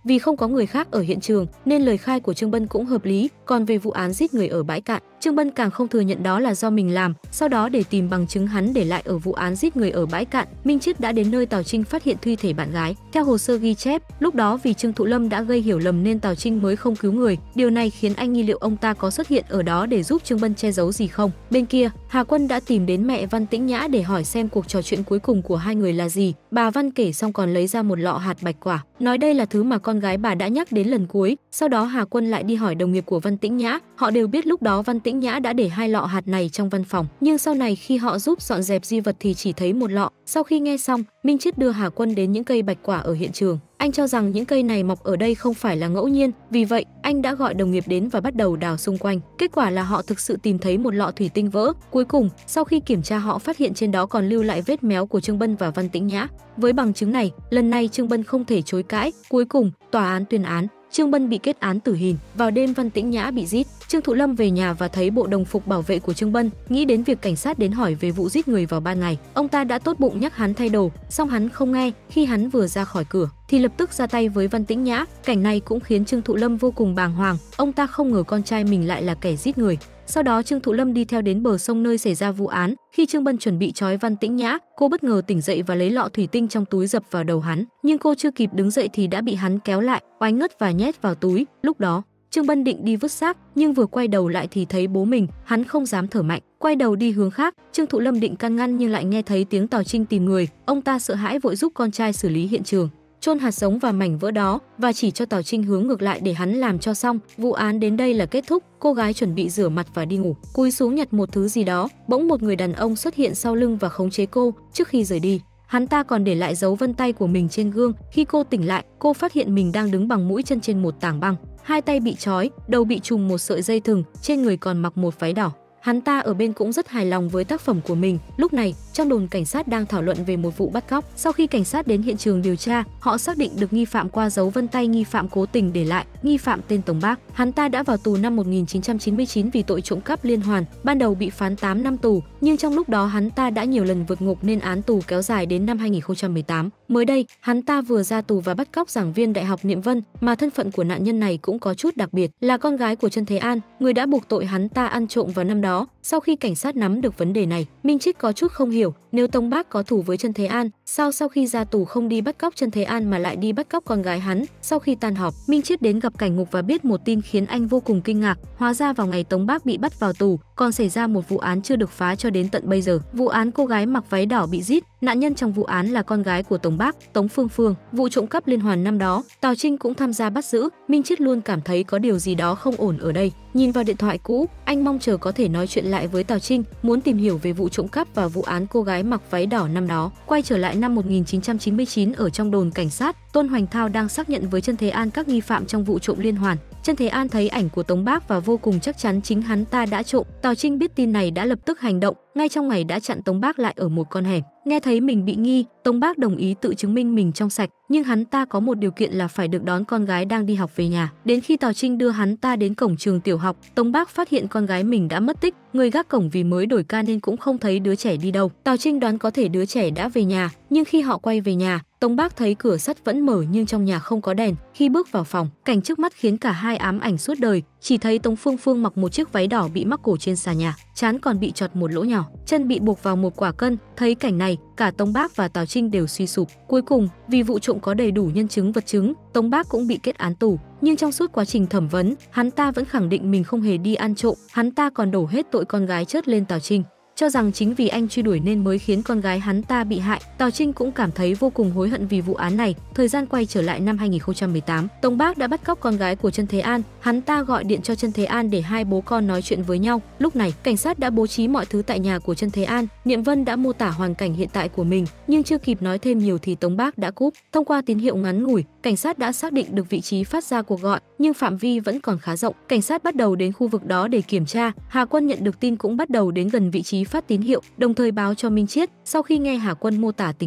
Vì không có người khác ở hiện trường nên lời khai của Trương Bân cũng hợp lý, còn về vụ án giết người ở bãi cạn, Trương Bân càng không thừa nhận đó là do mình làm. Sau đó để tìm bằng chứng hắn để lại ở vụ án giết người ở bãi cạn, Minh Chiết đã đến nơi Tào Trinh phát hiện thi thể bạn gái. Theo hồ sơ ghi chép, lúc đó vì Trương Thụ Lâm đã gây hiểu lầm nên Tào Trinh mới không cứu người. Điều này khiến anh nghi liệu ông ta có xuất hiện ở đó để giúp Trương Bân che giấu gì không. Bên kia, Hà Quân đã tìm đến mẹ Văn Tĩnh Nhã để hỏi xem cuộc trò chuyện cuối cùng của hai người là gì. Bà Văn kể xong còn lấy ra một lọ hạt bạch quả, nói đây là thứ mà con gái bà đã nhắc đến lần cuối. Sau đó Hà Quân lại đi hỏi đồng nghiệp của Văn Tĩnh Nhã, họ đều biết lúc đó Văn Tĩnh Nhã đã để 2 lọ hạt này trong văn phòng, nhưng sau này khi họ giúp dọn dẹp di vật thì chỉ thấy 1 lọ. Sau khi nghe xong, Minh Chiết đưa Hà Quân đến những cây bạch quả ở hiện trường. Anh cho rằng những cây này mọc ở đây không phải là ngẫu nhiên, vì vậy anh đã gọi đồng nghiệp đến và bắt đầu đào xung quanh. Kết quả là họ thực sự tìm thấy 1 lọ thủy tinh vỡ. Cuối cùng, sau khi kiểm tra họ phát hiện trên đó còn lưu lại vết méo của Trương Bân và Văn Tĩnh Nhã. Với bằng chứng này, lần này Trương Bân không thể chối cãi. Cuối cùng, tòa án tuyên án Trương Bân bị kết án tử hình. Vào đêm Văn Tĩnh Nhã bị giết, Trương Thụ Lâm về nhà và thấy bộ đồng phục bảo vệ của Trương Bân, nghĩ đến việc cảnh sát đến hỏi về vụ giết người vào ban ngày. Ông ta đã tốt bụng nhắc hắn thay đồ, song hắn không nghe. Khi hắn vừa ra khỏi cửa thì lập tức ra tay với Văn Tĩnh Nhã. Cảnh này cũng khiến Trương Thụ Lâm vô cùng bàng hoàng. Ông ta không ngờ con trai mình lại là kẻ giết người. Sau đó Trương Thụ Lâm đi theo đến bờ sông nơi xảy ra vụ án. Khi Trương Bân chuẩn bị trói Văn Tĩnh Nhã, cô bất ngờ tỉnh dậy và lấy lọ thủy tinh trong túi dập vào đầu hắn. Nhưng cô chưa kịp đứng dậy thì đã bị hắn kéo lại, oánh ngất và nhét vào túi. Lúc đó, Trương Bân định đi vứt xác, nhưng vừa quay đầu lại thì thấy bố mình, hắn không dám thở mạnh, quay đầu đi hướng khác. Trương Thụ Lâm định can ngăn nhưng lại nghe thấy tiếng Tào Trinh tìm người. Ông ta sợ hãi vội giúp con trai xử lý hiện trường, chôn hạt giống và mảnh vỡ đó và chỉ cho Tào Trinh hướng ngược lại để hắn làm cho xong. Vụ án đến đây là kết thúc. Cô gái chuẩn bị rửa mặt và đi ngủ, cúi xuống nhặt một thứ gì đó, bỗng một người đàn ông xuất hiện sau lưng và khống chế cô. Trước khi rời đi, hắn ta còn để lại dấu vân tay của mình trên gương. Khi cô tỉnh lại, cô phát hiện mình đang đứng bằng mũi chân trên một tảng băng, 2 tay bị trói, đầu bị trùm một sợi dây thừng, trên người còn mặc một váy đỏ. Hắn ta ở bên cũng rất hài lòng với tác phẩm của mình. Lúc này, trong đồn cảnh sát đang thảo luận về một vụ bắt cóc. Sau khi cảnh sát đến hiện trường điều tra, họ xác định được nghi phạm qua dấu vân tay nghi phạm cố tình để lại. Nghi phạm tên Tống Bác. Hắn ta đã vào tù năm 1999 vì tội trộm cắp liên hoàn. Ban đầu bị phán 8 năm tù, nhưng trong lúc đó hắn ta đã nhiều lần vượt ngục nên án tù kéo dài đến năm 2018. Mới đây, hắn ta vừa ra tù và bắt cóc giảng viên Đại học Niệm Vân, mà thân phận của nạn nhân này cũng có chút đặc biệt, là con gái của Trân Thế An, người đã buộc tội hắn ta ăn trộm vào năm đó. Sau khi cảnh sát nắm được vấn đề này, Minh Chiết có chút không hiểu, nếu Tống Bác có thù với Trân Thế An, sao sau khi ra tù không đi bắt cóc Trân Thế An mà lại đi bắt cóc con gái hắn? Sau khi tan họp, Minh Chiết đến gặp Cảnh Ngục và biết một tin khiến anh vô cùng kinh ngạc. Hóa ra vào ngày Tống Bác bị bắt vào tù, còn xảy ra một vụ án chưa được phá cho đến tận bây giờ. Vụ án cô gái mặc váy đỏ bị giết, nạn nhân trong vụ án là con gái của Tống Bác, Tống Phương Phương. Vụ trộm cắp liên hoàn năm đó, Tào Trinh cũng tham gia bắt giữ. Minh Chiết luôn cảm thấy có điều gì đó không ổn ở đây. Nhìn vào điện thoại cũ, anh mong chờ có thể nói chuyện lại với Tào Trinh, muốn tìm hiểu về vụ trộm cắp và vụ án cô gái mặc váy đỏ năm đó. Quay trở lại năm 1999 ở trong đồn cảnh sát, Tôn Hoành Thao đang xác nhận với Trân Thế An các nghi phạm trong vụ trộm liên hoàn. Trân Thế An thấy ảnh của Tống Bác và vô cùng chắc chắn chính hắn ta đã trộm. Tào Trinh biết tin này đã lập tức hành động, ngay trong ngày đã chặn Tống Bác lại ở một con hẻm. Nghe thấy mình bị nghi, Tống Bác đồng ý tự chứng minh mình trong sạch, nhưng hắn ta có một điều kiện là phải được đón con gái đang đi học về nhà. Đến khi Tào Trinh đưa hắn ta đến cổng trường tiểu học, Tống Bác phát hiện con gái mình đã mất tích. Người gác cổng vì mới đổi ca nên cũng không thấy đứa trẻ đi đâu. Tào Trinh đoán có thể đứa trẻ đã về nhà, nhưng khi họ quay về nhà, Tống Bác thấy cửa sắt vẫn mở nhưng trong nhà không có đèn. Khi bước vào phòng, cảnh trước mắt khiến cả hai ám ảnh suốt đời. Chỉ thấy Tống Phương Phương mặc một chiếc váy đỏ bị mắc cổ trên xà nhà, trán còn bị chọt một lỗ nhỏ, chân bị buộc vào một quả cân. Thấy cảnh này, cả Tống Bác và Tào Trinh đều suy sụp. Cuối cùng, vì vụ trộm có đầy đủ nhân chứng vật chứng, Tống Bác cũng bị kết án tù. Nhưng trong suốt quá trình thẩm vấn, hắn ta vẫn khẳng định mình không hề đi ăn trộm. Hắn ta còn đổ hết tội con gái chớt lên Tào Trinh, cho rằng chính vì anh truy đuổi nên mới khiến con gái hắn ta bị hại. Tào Trinh cũng cảm thấy vô cùng hối hận vì vụ án này. Thời gian quay trở lại năm 2018, Tống Bác đã bắt cóc con gái của Trân Thế An. Hắn ta gọi điện cho Trân Thế An để hai bố con nói chuyện với nhau. Lúc này, cảnh sát đã bố trí mọi thứ tại nhà của Trân Thế An. Niệm Vân đã mô tả hoàn cảnh hiện tại của mình, nhưng chưa kịp nói thêm nhiều thì Tống Bác đã cúp. Thông qua tín hiệu ngắn ngủi, cảnh sát đã xác định được vị trí phát ra cuộc gọi, nhưng phạm vi vẫn còn khá rộng. Cảnh sát bắt đầu đến khu vực đó để kiểm tra. Hà Quân nhận được tin cũng bắt đầu đến gần vị trí phát tín hiệu, đồng thời báo cho Minh Chiết. Sau khi nghe Hà Quân mô tả tình hình, Minh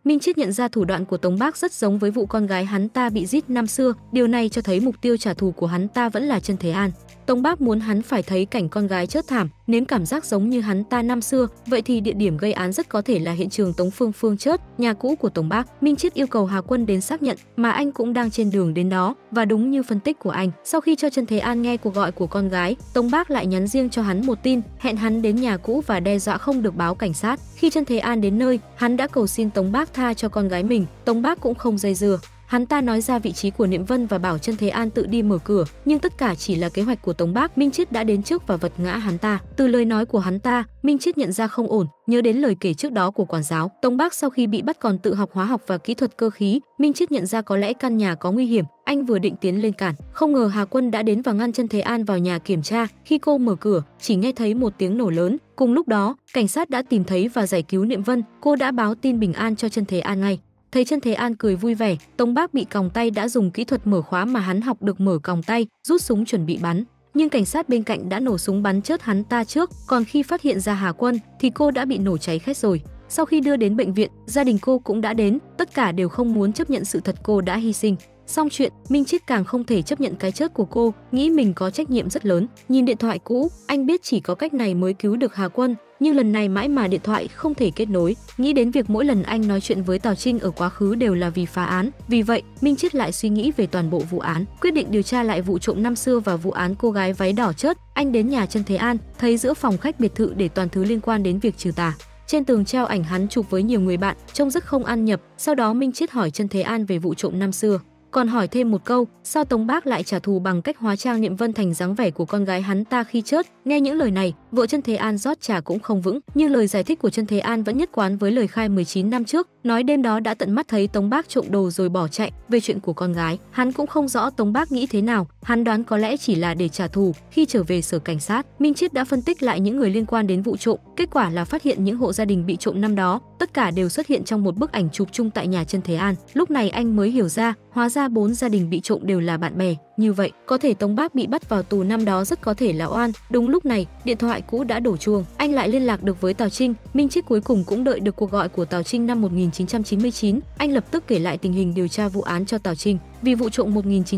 Minh Chiết nhận ra thủ đoạn của Tống Bác rất giống với vụ con gái hắn ta bị giết năm xưa, điều này cho thấy mục tiêu trả thù của hắn ta vẫn là Chân Thế An. Tống Bác muốn hắn phải thấy cảnh con gái chết thảm, nếm cảm giác giống như hắn ta năm xưa, vậy thì địa điểm gây án rất có thể là hiện trường Tống Phương Phương chết, nhà cũ của Tống Bác. Minh Chiết yêu cầu Hà Quân đến xác nhận, mà anh cũng đang trên đường đến đó, và đúng như phân tích của anh, sau khi cho Chân Thế An nghe cuộc gọi của con gái, Tống Bác lại nhắn riêng cho hắn một tin, hẹn hắn đến nhà cũ và đe dọa không được báo cảnh sát. Khi Chân Thế An đến nơi, hắn đã cầu xin Tống Bác tha cho con gái mình, Tống Bác cũng không dây dưa. Hắn ta nói ra vị trí của Niệm Vân và bảo Chân Thế An tự đi mở cửa, nhưng tất cả chỉ là kế hoạch của Tống Bác. Minh Chiết đã đến trước và vật ngã hắn ta. Từ lời nói của hắn ta, Minh Chiết nhận ra không ổn, nhớ đến lời kể trước đó của quản giáo. Tống Bác sau khi bị bắt còn tự học hóa học và kỹ thuật cơ khí, Minh Chiết nhận ra có lẽ căn nhà có nguy hiểm. Anh vừa định tiến lên cản, không ngờ Hà Quân đã đến và ngăn Chân Thế An vào nhà kiểm tra. Khi cô mở cửa, chỉ nghe thấy một tiếng nổ lớn. Cùng lúc đó, cảnh sát đã tìm thấy và giải cứu Niệm Vân. Cô đã báo tin bình an cho Chân Thế An ngay. Thấy Chân Thế An cười vui vẻ, Tống Bác bị còng tay đã dùng kỹ thuật mở khóa mà hắn học được mở còng tay, rút súng chuẩn bị bắn. Nhưng cảnh sát bên cạnh đã nổ súng bắn chết hắn ta trước, còn khi phát hiện ra Hà Quân thì cô đã bị nổ cháy khét rồi. Sau khi đưa đến bệnh viện, gia đình cô cũng đã đến, tất cả đều không muốn chấp nhận sự thật cô đã hy sinh. Xong chuyện, Minh Chiết càng không thể chấp nhận cái chết của cô, nghĩ mình có trách nhiệm rất lớn. Nhìn điện thoại cũ, anh biết chỉ có cách này mới cứu được Hà Quân, nhưng lần này mãi mà điện thoại không thể kết nối. Nghĩ đến việc mỗi lần anh nói chuyện với Tào Trinh ở quá khứ đều là vì phá án, vì vậy Minh Chiết lại suy nghĩ về toàn bộ vụ án, quyết định điều tra lại vụ trộm năm xưa và vụ án cô gái váy đỏ chết. Anh đến nhà Chân Thế An, thấy giữa phòng khách biệt thự để toàn thứ liên quan đến việc trừ tà. Trên tường treo ảnh hắn chụp với nhiều người bạn, trông rất không ăn nhập. Sau đó Minh Chiết hỏi Chân Thế An về vụ trộm năm xưa. Còn hỏi thêm một câu, sao Tống Bác lại trả thù bằng cách hóa trang Niệm Vân thành dáng vẻ của con gái hắn ta khi chết? Nghe những lời này, vợ Chân Thế An rót trà cũng không vững, nhưng lời giải thích của Chân Thế An vẫn nhất quán với lời khai 19 năm trước, nói đêm đó đã tận mắt thấy Tống Bác trộm đồ rồi bỏ chạy. Về chuyện của con gái, hắn cũng không rõ Tống Bác nghĩ thế nào, hắn đoán có lẽ chỉ là để trả thù. Khi trở về sở cảnh sát, Minh Chiết đã phân tích lại những người liên quan đến vụ trộm, kết quả là phát hiện những hộ gia đình bị trộm năm đó, tất cả đều xuất hiện trong một bức ảnh chụp chung tại nhà Chân Thế An. Lúc này anh mới hiểu ra, hóa ra 4 gia đình bị trộm đều là bạn bè. Như vậy, có thể Tống Bác bị bắt vào tù năm đó rất có thể là oan. Đúng lúc này, điện thoại cũ đã đổ chuông. Anh lại liên lạc được với Tào Trinh. Minh Chiết cuối cùng cũng đợi được cuộc gọi của Tào Trinh năm 1999. Anh lập tức kể lại tình hình điều tra vụ án cho Tào Trinh. Vì vụ trộm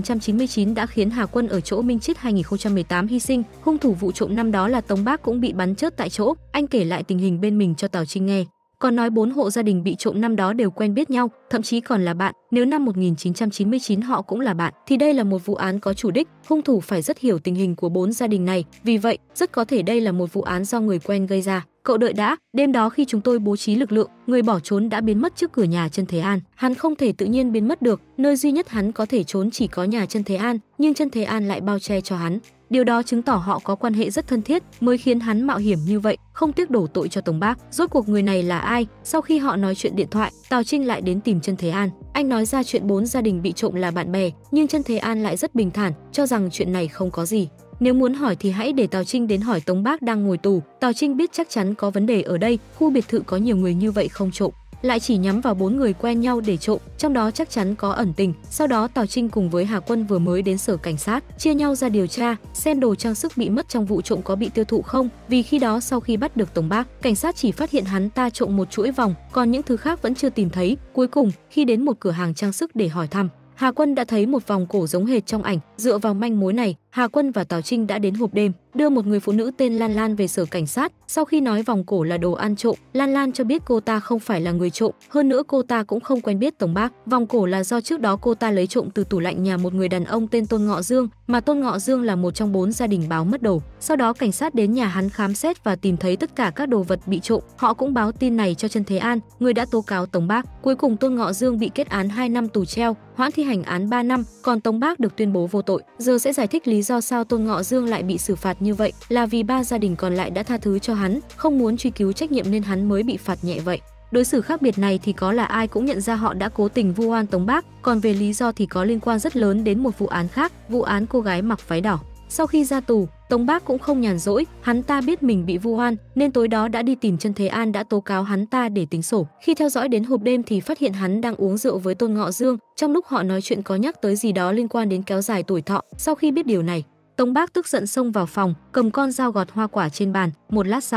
1999 đã khiến Hà Quân ở chỗ Minh Chiết 2018 hy sinh, hung thủ vụ trộm năm đó là Tống Bác cũng bị bắn chết tại chỗ. Anh kể lại tình hình bên mình cho Tào Trinh nghe. Còn nói 4 hộ gia đình bị trộm năm đó đều quen biết nhau, thậm chí còn là bạn. Nếu năm 1999 họ cũng là bạn, thì đây là một vụ án có chủ đích, hung thủ phải rất hiểu tình hình của 4 gia đình này. Vì vậy, rất có thể đây là một vụ án do người quen gây ra. Cậu đợi đã, đêm đó khi chúng tôi bố trí lực lượng, người bỏ trốn đã biến mất trước cửa nhà Chân Thế An. Hắn không thể tự nhiên biến mất được, nơi duy nhất hắn có thể trốn chỉ có nhà Chân Thế An, nhưng Chân Thế An lại bao che cho hắn. Điều đó chứng tỏ họ có quan hệ rất thân thiết, mới khiến hắn mạo hiểm như vậy, không tiếc đổ tội cho Tống Bác. Rốt cuộc người này là ai? Sau khi họ nói chuyện điện thoại, Tào Trinh lại đến tìm Chân Thế An. Anh nói ra chuyện 4 gia đình bị trộm là bạn bè, nhưng Chân Thế An lại rất bình thản, cho rằng chuyện này không có gì. Nếu muốn hỏi thì hãy để Tào Trinh đến hỏi Tống Bác đang ngồi tù. Tào Trinh biết chắc chắn có vấn đề ở đây, khu biệt thự có nhiều người như vậy không trộm, lại chỉ nhắm vào 4 người quen nhau để trộm, trong đó chắc chắn có ẩn tình. Sau đó Tào Trinh cùng với Hà Quân vừa mới đến sở cảnh sát, chia nhau ra điều tra, xem đồ trang sức bị mất trong vụ trộm có bị tiêu thụ không, vì khi đó sau khi bắt được Tống Bác, cảnh sát chỉ phát hiện hắn ta trộm một chuỗi vòng, còn những thứ khác vẫn chưa tìm thấy. Cuối cùng, khi đến một cửa hàng trang sức để hỏi thăm, Hà Quân đã thấy một vòng cổ giống hệt trong ảnh. Dựa vào manh mối này, Hà Quân và Tào Trinh đã đến hộp đêm, đưa một người phụ nữ tên Lan Lan về sở cảnh sát. Sau khi nói vòng cổ là đồ ăn trộm, Lan Lan cho biết cô ta không phải là người trộm, hơn nữa cô ta cũng không quen biết Tống Bác. Vòng cổ là do trước đó cô ta lấy trộm từ tủ lạnh nhà một người đàn ông tên Tôn Ngọ Dương, mà Tôn Ngọ Dương là một trong 4 gia đình báo mất đồ. Sau đó cảnh sát đến nhà hắn khám xét và tìm thấy tất cả các đồ vật bị trộm. Họ cũng báo tin này cho Chân Thế An, người đã tố cáo Tống Bác. Cuối cùng Tôn Ngọ Dương bị kết án 2 năm tù treo, hoãn thi hành án 3 năm, còn Tống Bác được tuyên bố vô tội. Giờ sẽ giải thích lý do sao Tôn Ngọ Dương lại bị xử phạt như vậy, là vì 3 gia đình còn lại đã tha thứ cho hắn, không muốn truy cứu trách nhiệm nên hắn mới bị phạt nhẹ vậy. Đối xử khác biệt này thì có là ai cũng nhận ra họ đã cố tình vu oan Tống Bác, còn về lý do thì có liên quan rất lớn đến một vụ án khác, vụ án cô gái mặc váy đỏ. Sau khi ra tù, Tống Bác cũng không nhàn rỗi, hắn ta biết mình bị vu oan nên tối đó đã đi tìm Chân Thế An đã tố cáo hắn ta để tính sổ. Khi theo dõi đến hộp đêm thì phát hiện hắn đang uống rượu với Tôn Ngọ Dương, trong lúc họ nói chuyện có nhắc tới gì đó liên quan đến kéo dài tuổi thọ. Sau khi biết điều này, Tống Bác tức giận xông vào phòng, cầm con dao gọt hoa quả trên bàn. Một lát sau,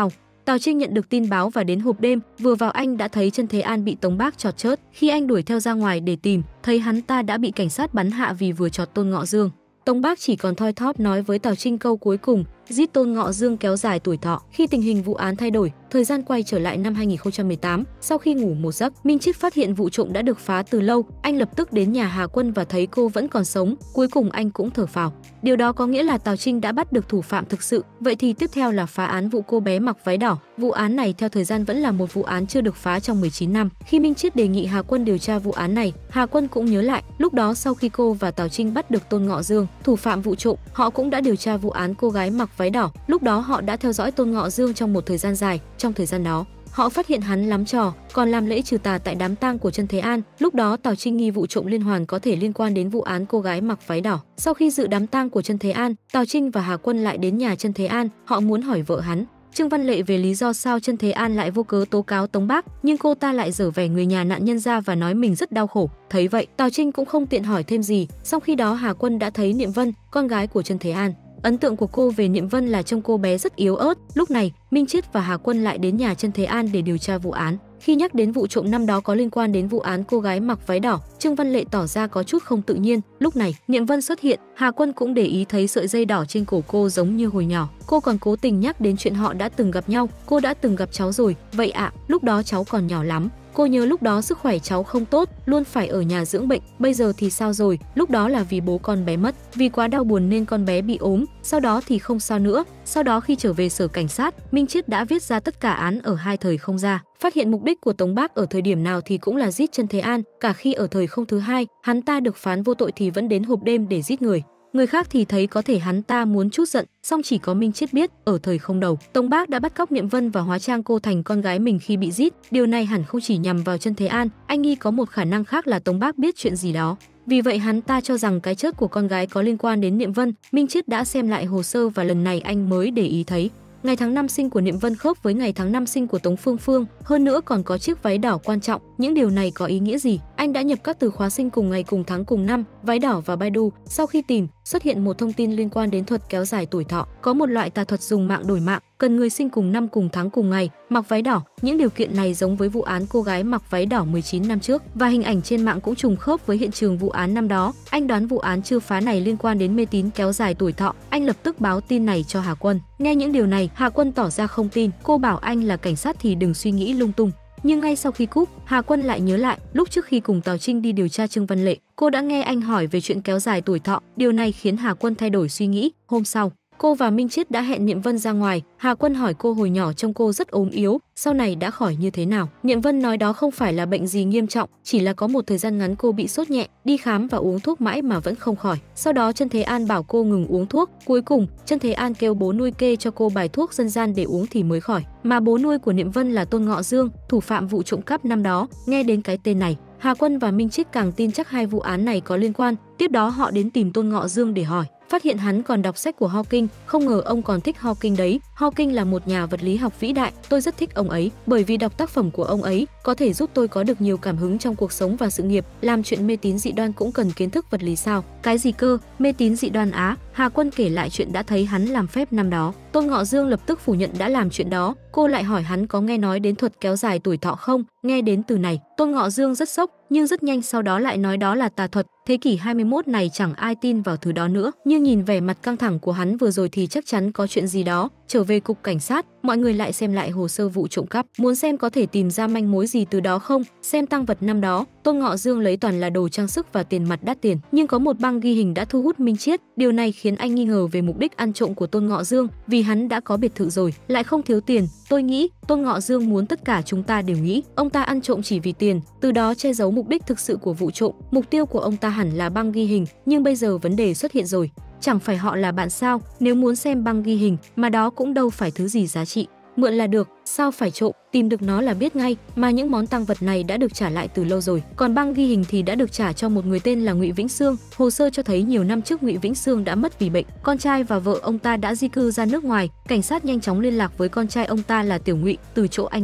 Tào Trinh nhận được tin báo và đến hộp đêm, vừa vào anh đã thấy Chân Thế An bị Tống Bác chọt chớt. Khi anh đuổi theo ra ngoài để tìm, thấy hắn ta đã bị cảnh sát bắn hạ vì vừa chọt Tôn Ngọ Dương. Tống Bác chỉ còn thoi thóp nói với Tào Trinh câu cuối cùng, giết Tôn Ngọ Dương kéo dài tuổi thọ. Khi tình hình vụ án thay đổi, thời gian quay trở lại năm 2018, sau khi ngủ một giấc, Minh Chiết phát hiện vụ trộm đã được phá từ lâu, anh lập tức đến nhà Hà Quân và thấy cô vẫn còn sống, cuối cùng anh cũng thở phào. Điều đó có nghĩa là Tào Trinh đã bắt được thủ phạm thực sự. Vậy thì tiếp theo là phá án vụ cô bé mặc váy đỏ. Vụ án này theo thời gian vẫn là một vụ án chưa được phá trong 19 năm. Khi Minh Chiết đề nghị Hà Quân điều tra vụ án này, Hà Quân cũng nhớ lại, lúc đó sau khi cô và Tào Trinh bắt được Tôn Ngọ Dương, thủ phạm vụ trộm, họ cũng đã điều tra vụ án cô gái mặc váy đỏ. Lúc đó họ đã theo dõi Tôn Ngọ Dương trong một thời gian dài. Trong thời gian đó, họ phát hiện hắn lắm trò, còn làm lễ trừ tà tại đám tang của Chân Thế An. Lúc đó Tào Trinh nghi vụ trộm liên hoàn có thể liên quan đến vụ án cô gái mặc váy đỏ. Sau khi dự đám tang của Chân Thế An, Tào Trinh và Hà Quân lại đến nhà Chân Thế An, họ muốn hỏi vợ hắn, Trương Văn Lệ, về lý do sao Chân Thế An lại vô cớ tố cáo Tống Bác, nhưng cô ta lại giở vẻ người nhà nạn nhân ra và nói mình rất đau khổ. Thấy vậy, Tào Trinh cũng không tiện hỏi thêm gì. Sau khi đó Hà Quân đã thấy Niệm Vân, con gái của Chân Thế An. Ấn tượng của cô về Niệm Vân là trông cô bé rất yếu ớt. Lúc này, Minh Chiết và Hà Quân lại đến nhà Chân Thế An để điều tra vụ án. Khi nhắc đến vụ trộm năm đó có liên quan đến vụ án cô gái mặc váy đỏ, Trương Văn Lệ tỏ ra có chút không tự nhiên. Lúc này, Niệm Vân xuất hiện, Hà Quân cũng để ý thấy sợi dây đỏ trên cổ cô giống như hồi nhỏ. Cô còn cố tình nhắc đến chuyện họ đã từng gặp nhau. Cô đã từng gặp cháu rồi. Vậy ạ, lúc đó cháu còn nhỏ lắm. Cô nhớ lúc đó sức khỏe cháu không tốt, luôn phải ở nhà dưỡng bệnh. Bây giờ thì sao rồi? Lúc đó là vì bố con bé mất, vì quá đau buồn nên con bé bị ốm. Sau đó thì không sao nữa. Sau đó khi trở về sở cảnh sát, Minh Chiết đã viết ra tất cả án ở hai thời không ra. Phát hiện mục đích của Tống Bác ở thời điểm nào thì cũng là giết Chân Thế An. Cả khi ở thời không thứ hai, hắn ta được phán vô tội thì vẫn đến hộp đêm để giết người. Người khác thì thấy có thể hắn ta muốn trút giận, song chỉ có Minh Chiết biết, ở thời không đầu, Tống Bác đã bắt cóc Niệm Vân và hóa trang cô thành con gái mình khi bị giết. Điều này hẳn không chỉ nhằm vào Chân Thế An, anh nghi có một khả năng khác là Tống Bác biết chuyện gì đó. Vì vậy hắn ta cho rằng cái chết của con gái có liên quan đến Niệm Vân. Minh Chiết đã xem lại hồ sơ và lần này anh mới để ý thấy ngày tháng năm sinh của Niệm Vân khớp với ngày tháng năm sinh của Tống Phương Phương, hơn nữa còn có chiếc váy đỏ quan trọng. Những điều này có ý nghĩa gì? Anh đã nhập các từ khóa sinh cùng ngày cùng tháng cùng năm, váy đỏ và Baidu. Sau khi tìm, xuất hiện một thông tin liên quan đến thuật kéo dài tuổi thọ. Có một loại tà thuật dùng mạng đổi mạng, cần người sinh cùng năm cùng tháng cùng ngày, mặc váy đỏ. Những điều kiện này giống với vụ án cô gái mặc váy đỏ 19 năm trước và hình ảnh trên mạng cũng trùng khớp với hiện trường vụ án năm đó. Anh đoán vụ án chưa phá này liên quan đến mê tín kéo dài tuổi thọ. Anh lập tức báo tin này cho Hà Quân. Nghe những điều này, Hà Quân tỏ ra không tin. Cô bảo anh là cảnh sát thì đừng suy nghĩ lung tung. Nhưng ngay sau khi cúp, Hà Quân lại nhớ lại, lúc trước khi cùng Tào Trinh đi điều tra Trương Văn Lệ, cô đã nghe anh hỏi về chuyện kéo dài tuổi thọ. Điều này khiến Hà Quân thay đổi suy nghĩ. Hôm sau, cô và Minh Chiết đã hẹn Niệm Vân ra ngoài. Hà Quân hỏi cô hồi nhỏ trông cô rất ốm yếu, sau này đã khỏi như thế nào. Niệm Vân nói đó không phải là bệnh gì nghiêm trọng, chỉ là có một thời gian ngắn cô bị sốt nhẹ, đi khám và uống thuốc mãi mà vẫn không khỏi. Sau đó Chân Thế An bảo cô ngừng uống thuốc. Cuối cùng, Chân Thế An kêu bố nuôi kê cho cô bài thuốc dân gian để uống thì mới khỏi. Mà bố nuôi của Niệm Vân là Tôn Ngọ Dương, thủ phạm vụ trộm cắp năm đó. Nghe đến cái tên này, Hà Quân và Minh Chiết càng tin chắc hai vụ án này có liên quan. Tiếp đó họ đến tìm Tôn Ngọ Dương để hỏi. Phát hiện hắn còn đọc sách của Hawking, không ngờ ông còn thích Hawking đấy. Hawking là một nhà vật lý học vĩ đại, tôi rất thích ông ấy, bởi vì đọc tác phẩm của ông ấy có thể giúp tôi có được nhiều cảm hứng trong cuộc sống và sự nghiệp. Làm chuyện mê tín dị đoan cũng cần kiến thức vật lý sao? Cái gì cơ? Mê tín dị đoan á? Hà Quân kể lại chuyện đã thấy hắn làm phép năm đó. Tôn Ngọ Dương lập tức phủ nhận đã làm chuyện đó. Cô lại hỏi hắn có nghe nói đến thuật kéo dài tuổi thọ không? Nghe đến từ này, Tôn Ngọ Dương rất sốc, nhưng rất nhanh sau đó lại nói đó là tà thuật. Thế kỷ 21 này chẳng ai tin vào thứ đó nữa. Nhưng nhìn vẻ mặt căng thẳng của hắn vừa rồi thì chắc chắn có chuyện gì đó. Trở về cục cảnh sát, mọi người lại xem lại hồ sơ vụ trộm cắp, muốn xem có thể tìm ra manh mối gì từ đó không. Xem tang vật năm đó, Tôn Ngọ Dương lấy toàn là đồ trang sức và tiền mặt đắt tiền, nhưng có một băng ghi hình đã thu hút Minh Chiết. Điều này khiến anh nghi ngờ về mục đích ăn trộm của Tôn Ngọ Dương, vì hắn đã có biệt thự rồi, lại không thiếu tiền. Tôi nghĩ Tôn Ngọ Dương muốn tất cả chúng ta đều nghĩ ông ta ăn trộm chỉ vì tiền, từ đó che giấu mục đích thực sự của vụ trộm. Mục tiêu của ông ta hẳn là băng ghi hình, nhưng bây giờ vấn đề xuất hiện rồi. Chẳng phải họ là bạn sao? Nếu muốn xem băng ghi hình, mà đó cũng đâu phải thứ gì giá trị, mượn là được, sao phải trộm? Tìm được nó là biết ngay, mà những món tang vật này đã được trả lại từ lâu rồi. Còn băng ghi hình thì đã được trả cho một người tên là Ngụy Vĩnh Sương. Hồ sơ cho thấy nhiều năm trước Ngụy Vĩnh Sương đã mất vì bệnh, con trai và vợ ông ta đã di cư ra nước ngoài. Cảnh sát nhanh chóng liên lạc với con trai ông ta là Tiểu Ngụy, từ chỗ anh ta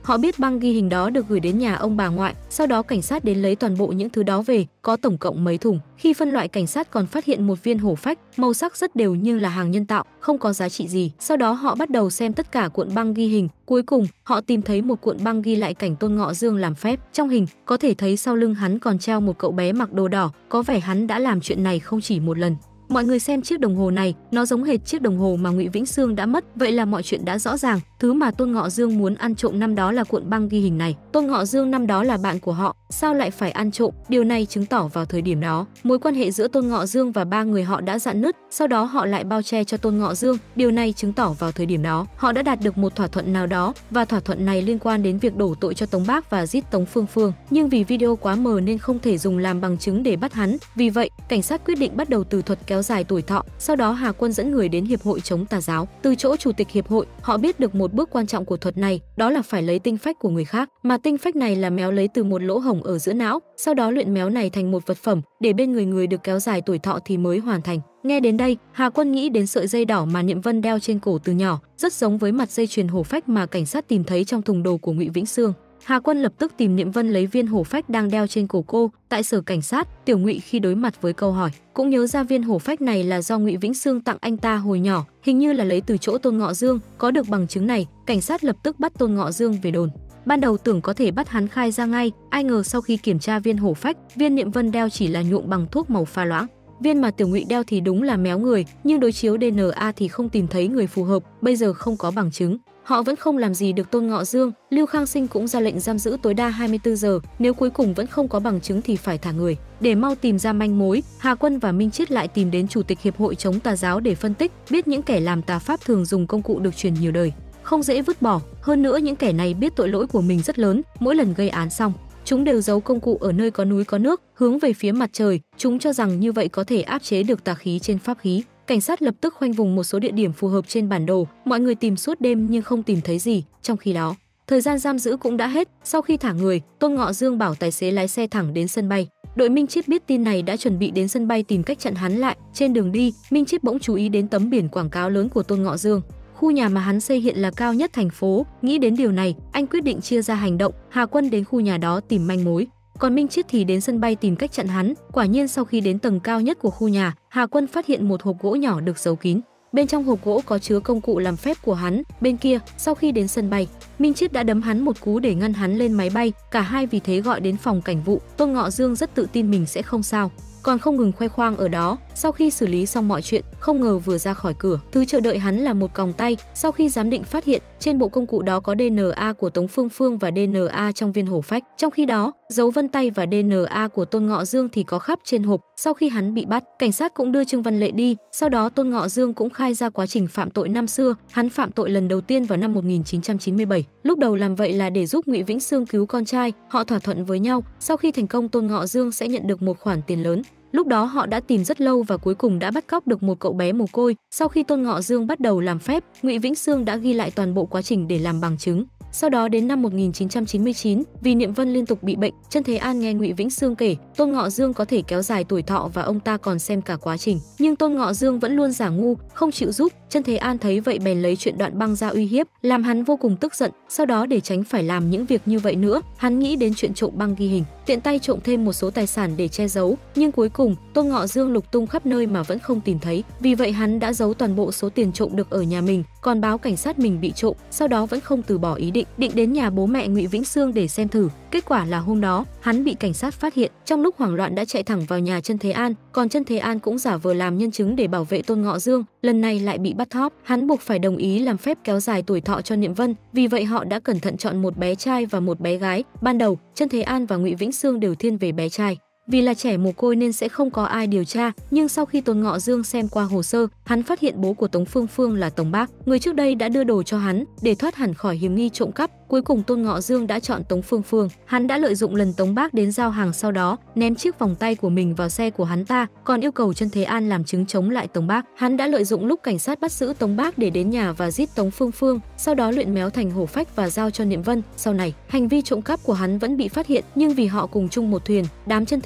Họ biết băng ghi hình đó được gửi đến nhà ông bà ngoại, sau đó cảnh sát đến lấy toàn bộ những thứ đó về, có tổng cộng mấy thùng. Khi phân loại, cảnh sát còn phát hiện một viên hổ phách, màu sắc rất đều nhưng là hàng nhân tạo, không có giá trị gì. Sau đó họ bắt đầu xem tất cả cuộn băng ghi hình, cuối cùng họ tìm thấy một cuộn băng ghi lại cảnh Tôn Ngọ Dương làm phép. Trong hình có thể thấy sau lưng hắn còn treo một cậu bé mặc đồ đỏ, có vẻ hắn đã làm chuyện này không chỉ một lần. Mọi người xem chiếc đồng hồ này, nó giống hệt chiếc đồng hồ mà Ngụy Vĩnh Sương đã mất, vậy là mọi chuyện đã rõ ràng. Thứ mà Tôn Ngọ Dương muốn ăn trộm năm đó là cuộn băng ghi hình này. Tôn Ngọ Dương năm đó là bạn của họ, sao lại phải ăn trộm? Điều này chứng tỏ vào thời điểm đó, mối quan hệ giữa Tôn Ngọ Dương và ba người họ đã rạn nứt, sau đó họ lại bao che cho Tôn Ngọ Dương. Điều này chứng tỏ vào thời điểm đó, họ đã đạt được một thỏa thuận nào đó, và thỏa thuận này liên quan đến việc đổ tội cho Tống Bác và giết Tống Phương Phương. Nhưng vì video quá mờ nên không thể dùng làm bằng chứng để bắt hắn. Vì vậy, cảnh sát quyết định bắt đầu từ thuật kéo dài tuổi thọ. Sau đó Hà Quân dẫn người đến Hiệp hội chống tà giáo. Từ chỗ chủ tịch hiệp hội, họ biết được một bước quan trọng của thuật này, đó là phải lấy tinh phách của người khác, mà tinh phách này là méo lấy từ một lỗ hổng ở giữa não, sau đó luyện méo này thành một vật phẩm để bên người được kéo dài tuổi thọ thì mới hoàn thành. Nghe đến đây, Hà Quân nghĩ đến sợi dây đỏ mà Niệm Vân đeo trên cổ từ nhỏ, rất giống với mặt dây chuyền hổ phách mà cảnh sát tìm thấy trong thùng đồ của Ngụy Vĩnh Sương. Hà Quân lập tức tìm Niệm Vân lấy viên hổ phách đang đeo trên cổ cô. Tại sở cảnh sát, Tiểu Ngụy khi đối mặt với câu hỏi cũng nhớ ra viên hổ phách này là do Ngụy Vĩnh Sương tặng anh ta hồi nhỏ, hình như là lấy từ chỗ Tôn Ngọ Dương. Có được bằng chứng này, cảnh sát lập tức bắt Tôn Ngọ Dương về đồn. Ban đầu tưởng có thể bắt hắn khai ra ngay, ai ngờ sau khi kiểm tra viên hổ phách, viên Niệm Vân đeo chỉ là nhuộm bằng thuốc màu pha loãng. Viên mà Tiểu Ngụy đeo thì đúng là méo người, nhưng đối chiếu DNA thì không tìm thấy người phù hợp, bây giờ không có bằng chứng. Họ vẫn không làm gì được Tôn Ngọ Dương, Lưu Khang Sinh cũng ra lệnh giam giữ tối đa 24 giờ, nếu cuối cùng vẫn không có bằng chứng thì phải thả người. Để mau tìm ra manh mối, Hà Quân và Minh Chiết lại tìm đến chủ tịch hiệp hội chống tà giáo để phân tích, biết những kẻ làm tà pháp thường dùng công cụ được truyền nhiều đời, không dễ vứt bỏ. Hơn nữa những kẻ này biết tội lỗi của mình rất lớn, mỗi lần gây án xong, chúng đều giấu công cụ ở nơi có núi có nước, hướng về phía mặt trời. Chúng cho rằng như vậy có thể áp chế được tà khí trên pháp khí. Cảnh sát lập tức khoanh vùng một số địa điểm phù hợp trên bản đồ, mọi người tìm suốt đêm nhưng không tìm thấy gì. Trong khi đó, thời gian giam giữ cũng đã hết. Sau khi thả người, Tôn Ngọ Dương bảo tài xế lái xe thẳng đến sân bay. Đội Minh Chiết biết tin này đã chuẩn bị đến sân bay tìm cách chặn hắn lại. Trên đường đi, Minh Chiết bỗng chú ý đến tấm biển quảng cáo lớn của Tôn Ngọ Dương. Khu nhà mà hắn xây hiện là cao nhất thành phố. Nghĩ đến điều này, anh quyết định chia ra hành động. Hà Quân đến khu nhà đó tìm manh mối, còn Minh Chiết thì đến sân bay tìm cách chặn hắn. Quả nhiên sau khi đến tầng cao nhất của khu nhà, Hà Quân phát hiện một hộp gỗ nhỏ được giấu kín. Bên trong hộp gỗ có chứa công cụ làm phép của hắn. Bên kia, sau khi đến sân bay, Minh Chiết đã đấm hắn một cú để ngăn hắn lên máy bay. Cả hai vì thế gọi đến phòng cảnh vụ. Tôn Ngọ Dương rất tự tin mình sẽ không sao, còn không ngừng khoe khoang ở đó. Sau khi xử lý xong mọi chuyện, không ngờ vừa ra khỏi cửa, thứ chờ đợi hắn là một còng tay. Sau khi giám định phát hiện, trên bộ công cụ đó có DNA của Tống Phương Phương và DNA trong viên hổ phách. Trong khi đó, dấu vân tay và DNA của Tôn Ngọ Dương thì có khắp trên hộp. Sau khi hắn bị bắt, cảnh sát cũng đưa Trương Văn Lệ đi. Sau đó Tôn Ngọ Dương cũng khai ra quá trình phạm tội năm xưa. Hắn phạm tội lần đầu tiên vào năm 1997. Lúc đầu làm vậy là để giúp Ngụy Vĩnh Sương cứu con trai. Họ thỏa thuận với nhau, sau khi thành công Tôn Ngọ Dương sẽ nhận được một khoản tiền lớn. Lúc đó họ đã tìm rất lâu và cuối cùng đã bắt cóc được một cậu bé mồ côi. Sau khi Tôn Ngọ Dương bắt đầu làm phép, Ngụy Vĩnh Sương đã ghi lại toàn bộ quá trình để làm bằng chứng. Sau đó đến năm 1999, vì Niệm Vân liên tục bị bệnh, Chân Thế An nghe Ngụy Vĩnh Sương kể Tôn Ngọ Dương có thể kéo dài tuổi thọ và ông ta còn xem cả quá trình. Nhưng Tôn Ngọ Dương vẫn luôn giả ngu, không chịu giúp. Chân Thế An thấy vậy bèn lấy chuyện đoạn băng ra uy hiếp, làm hắn vô cùng tức giận. Sau đó để tránh phải làm những việc như vậy nữa, hắn nghĩ đến chuyện trộm băng ghi hình, tiện tay trộm thêm một số tài sản để che giấu. Nhưng cuối cùng, Tôn Ngọ Dương lục tung khắp nơi mà vẫn không tìm thấy. Vì vậy hắn đã giấu toàn bộ số tiền trộm được ở nhà mình, còn báo cảnh sát mình bị trộm. Sau đó vẫn không từ bỏ ý định đến nhà bố mẹ Ngụy Vĩnh Sương để xem thử. Kết quả là hôm đó, hắn bị cảnh sát phát hiện. Trong lúc hoảng loạn đã chạy thẳng vào nhà Chân Thế An, còn Chân Thế An cũng giả vờ làm nhân chứng để bảo vệ Tôn Ngọ Dương. Lần này lại bị bắt thóp, hắn buộc phải đồng ý làm phép kéo dài tuổi thọ cho Niệm Vân. Vì vậy họ đã cẩn thận chọn một bé trai và một bé gái. Ban đầu, Chân Thế An và Ngụy Vĩnh Sương đều thiên về bé trai. Vì là trẻ mồ côi nên sẽ không có ai điều tra, nhưng sau khi Tôn Ngọ Dương xem qua hồ sơ, hắn phát hiện bố của Tống Phương Phương là Tống Bác, người trước đây đã đưa đồ cho hắn để thoát hẳn khỏi hiểm nghi trộm cắp. Cuối cùng Tôn Ngọ Dương đã chọn Tống Phương Phương. Hắn đã lợi dụng lần Tống Bác đến giao hàng, sau đó ném chiếc vòng tay của mình vào xe của hắn ta, còn yêu cầu Chân Thế An làm chứng chống lại Tống Bác. Hắn đã lợi dụng lúc cảnh sát bắt giữ Tống Bác để đến nhà và giết Tống Phương Phương, sau đó luyện méo thành hổ phách và giao cho Niệm Vân. Sau này, hành vi trộm cắp của hắn vẫn bị phát hiện, nhưng vì họ cùng chung một thuyền, đám Chân Thế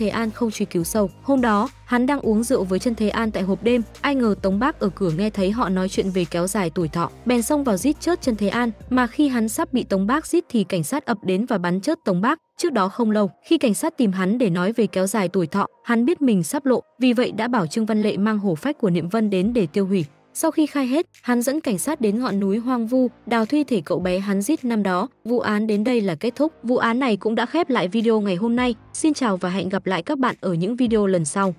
Thế An không truy cứu sâu. Hôm đó, hắn đang uống rượu với Chân Thế An tại hộp đêm, ai ngờ Tống Bác ở cửa nghe thấy họ nói chuyện về kéo dài tuổi thọ, bèn xông vào giết chết Chân Thế An, mà khi hắn sắp bị Tống Bác giết thì cảnh sát ập đến và bắn chết Tống Bác. Trước đó không lâu, khi cảnh sát tìm hắn để nói về kéo dài tuổi thọ, hắn biết mình sắp lộ, vì vậy đã bảo Trương Văn Lệ mang hổ phách của Niệm Vân đến để tiêu hủy. Sau khi khai hết, hắn dẫn cảnh sát đến ngọn núi hoang vu, đào thi thể cậu bé hắn giết năm đó. Vụ án đến đây là kết thúc. Vụ án này cũng đã khép lại video ngày hôm nay. Xin chào và hẹn gặp lại các bạn ở những video lần sau.